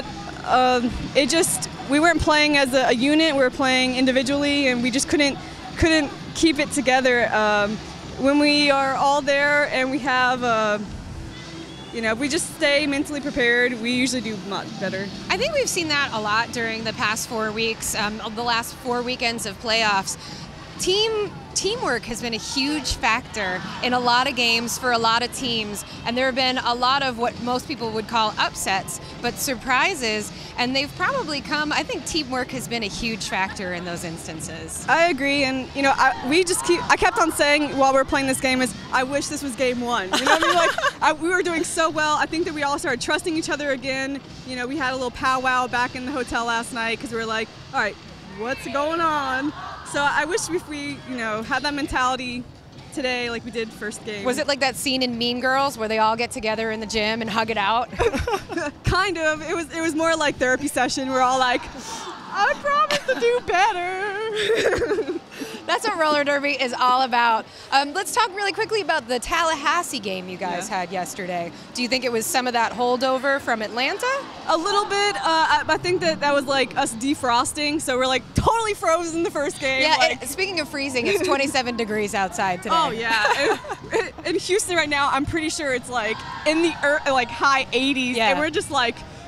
we weren't playing as a unit. We were playing individually, and we just couldn't keep it together. When we are all there and we have, if we just stay mentally prepared, we usually do much better. I think we've seen that a lot during the past 4 weeks, the last 4 weekends of playoffs. Teamwork has been a huge factor in a lot of games for a lot of teams, and there have been a lot of what most people would call upsets, but surprises, and they've probably come. I think teamwork has been a huge factor in those instances. I agree, and I kept on saying while we were playing this game I wish this was game 1. You know what I mean? We were doing so well. I think that we all started trusting each other again. We had a little powwow back in the hotel last night because we were like, all right, what's going on? So I wish if we, had that mentality today like we did first game. Was it like that scene in Mean Girls where they all get together in the gym and hug it out? Kind of. It was more like therapy session. We're all like, I promise to do better. That's what roller derby is all about. Let's talk really quickly about the Tallahassee game you guys had yesterday. Do you think it was some of that holdover from Atlanta? A little bit. I think that was like us defrosting, so we're like totally frozen the first game. Yeah, speaking of freezing, it's 27 degrees outside today. Oh, yeah. In Houston right now, I'm pretty sure it's like in the high 80s, and we're just like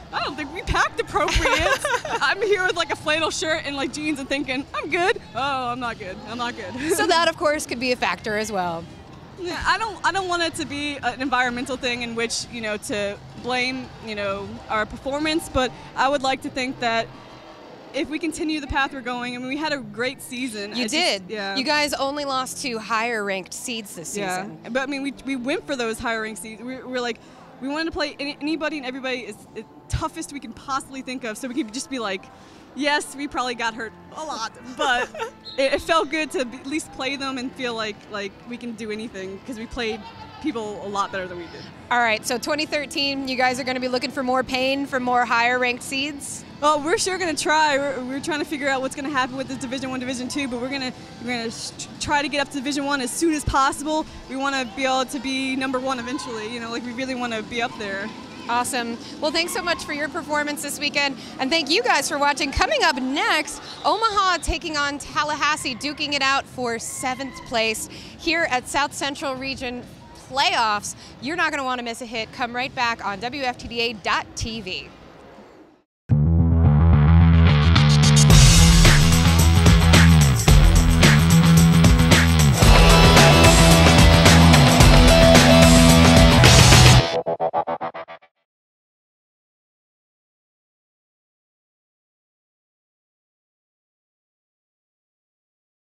I don't think we packed appropriate. I'm here with like a flannel shirt and like jeans and thinking, I'm good. Oh, I'm not good. I'm not good. So that, of course, could be a factor as well. Yeah, I don't want it to be an environmental thing in which, you know, to blame, you know, our performance, but I would like to think that if we continue the path we're going, I mean, we had a great season. You did. Yeah. You guys only lost to higher ranked seeds this season. Yeah, but I mean, we went for those higher ranked seeds. We're like, we wanted to play anybody and everybody is the toughest we can possibly think of, so we could just be like, yes, we probably got hurt a lot, but it felt good to at least play them and feel like we can do anything because we played people a lot better than we did. All right, so 2013, you guys are going to be looking for more pain from more higher ranked seeds? Well, we're sure going to try. We're trying to figure out what's going to happen with this Division I, Division II, but we're going to try to get up to Division I as soon as possible. We want to be able to be number one eventually. You know, like we really want to be up there. Awesome. Well, thanks so much for your performance this weekend, and thank you guys for watching. Coming up next, Omaha taking on Tallahassee, duking it out for 7th place here at South Central Region Playoffs. You're not going to want to miss a hit. Come right back on WFTDA.tv.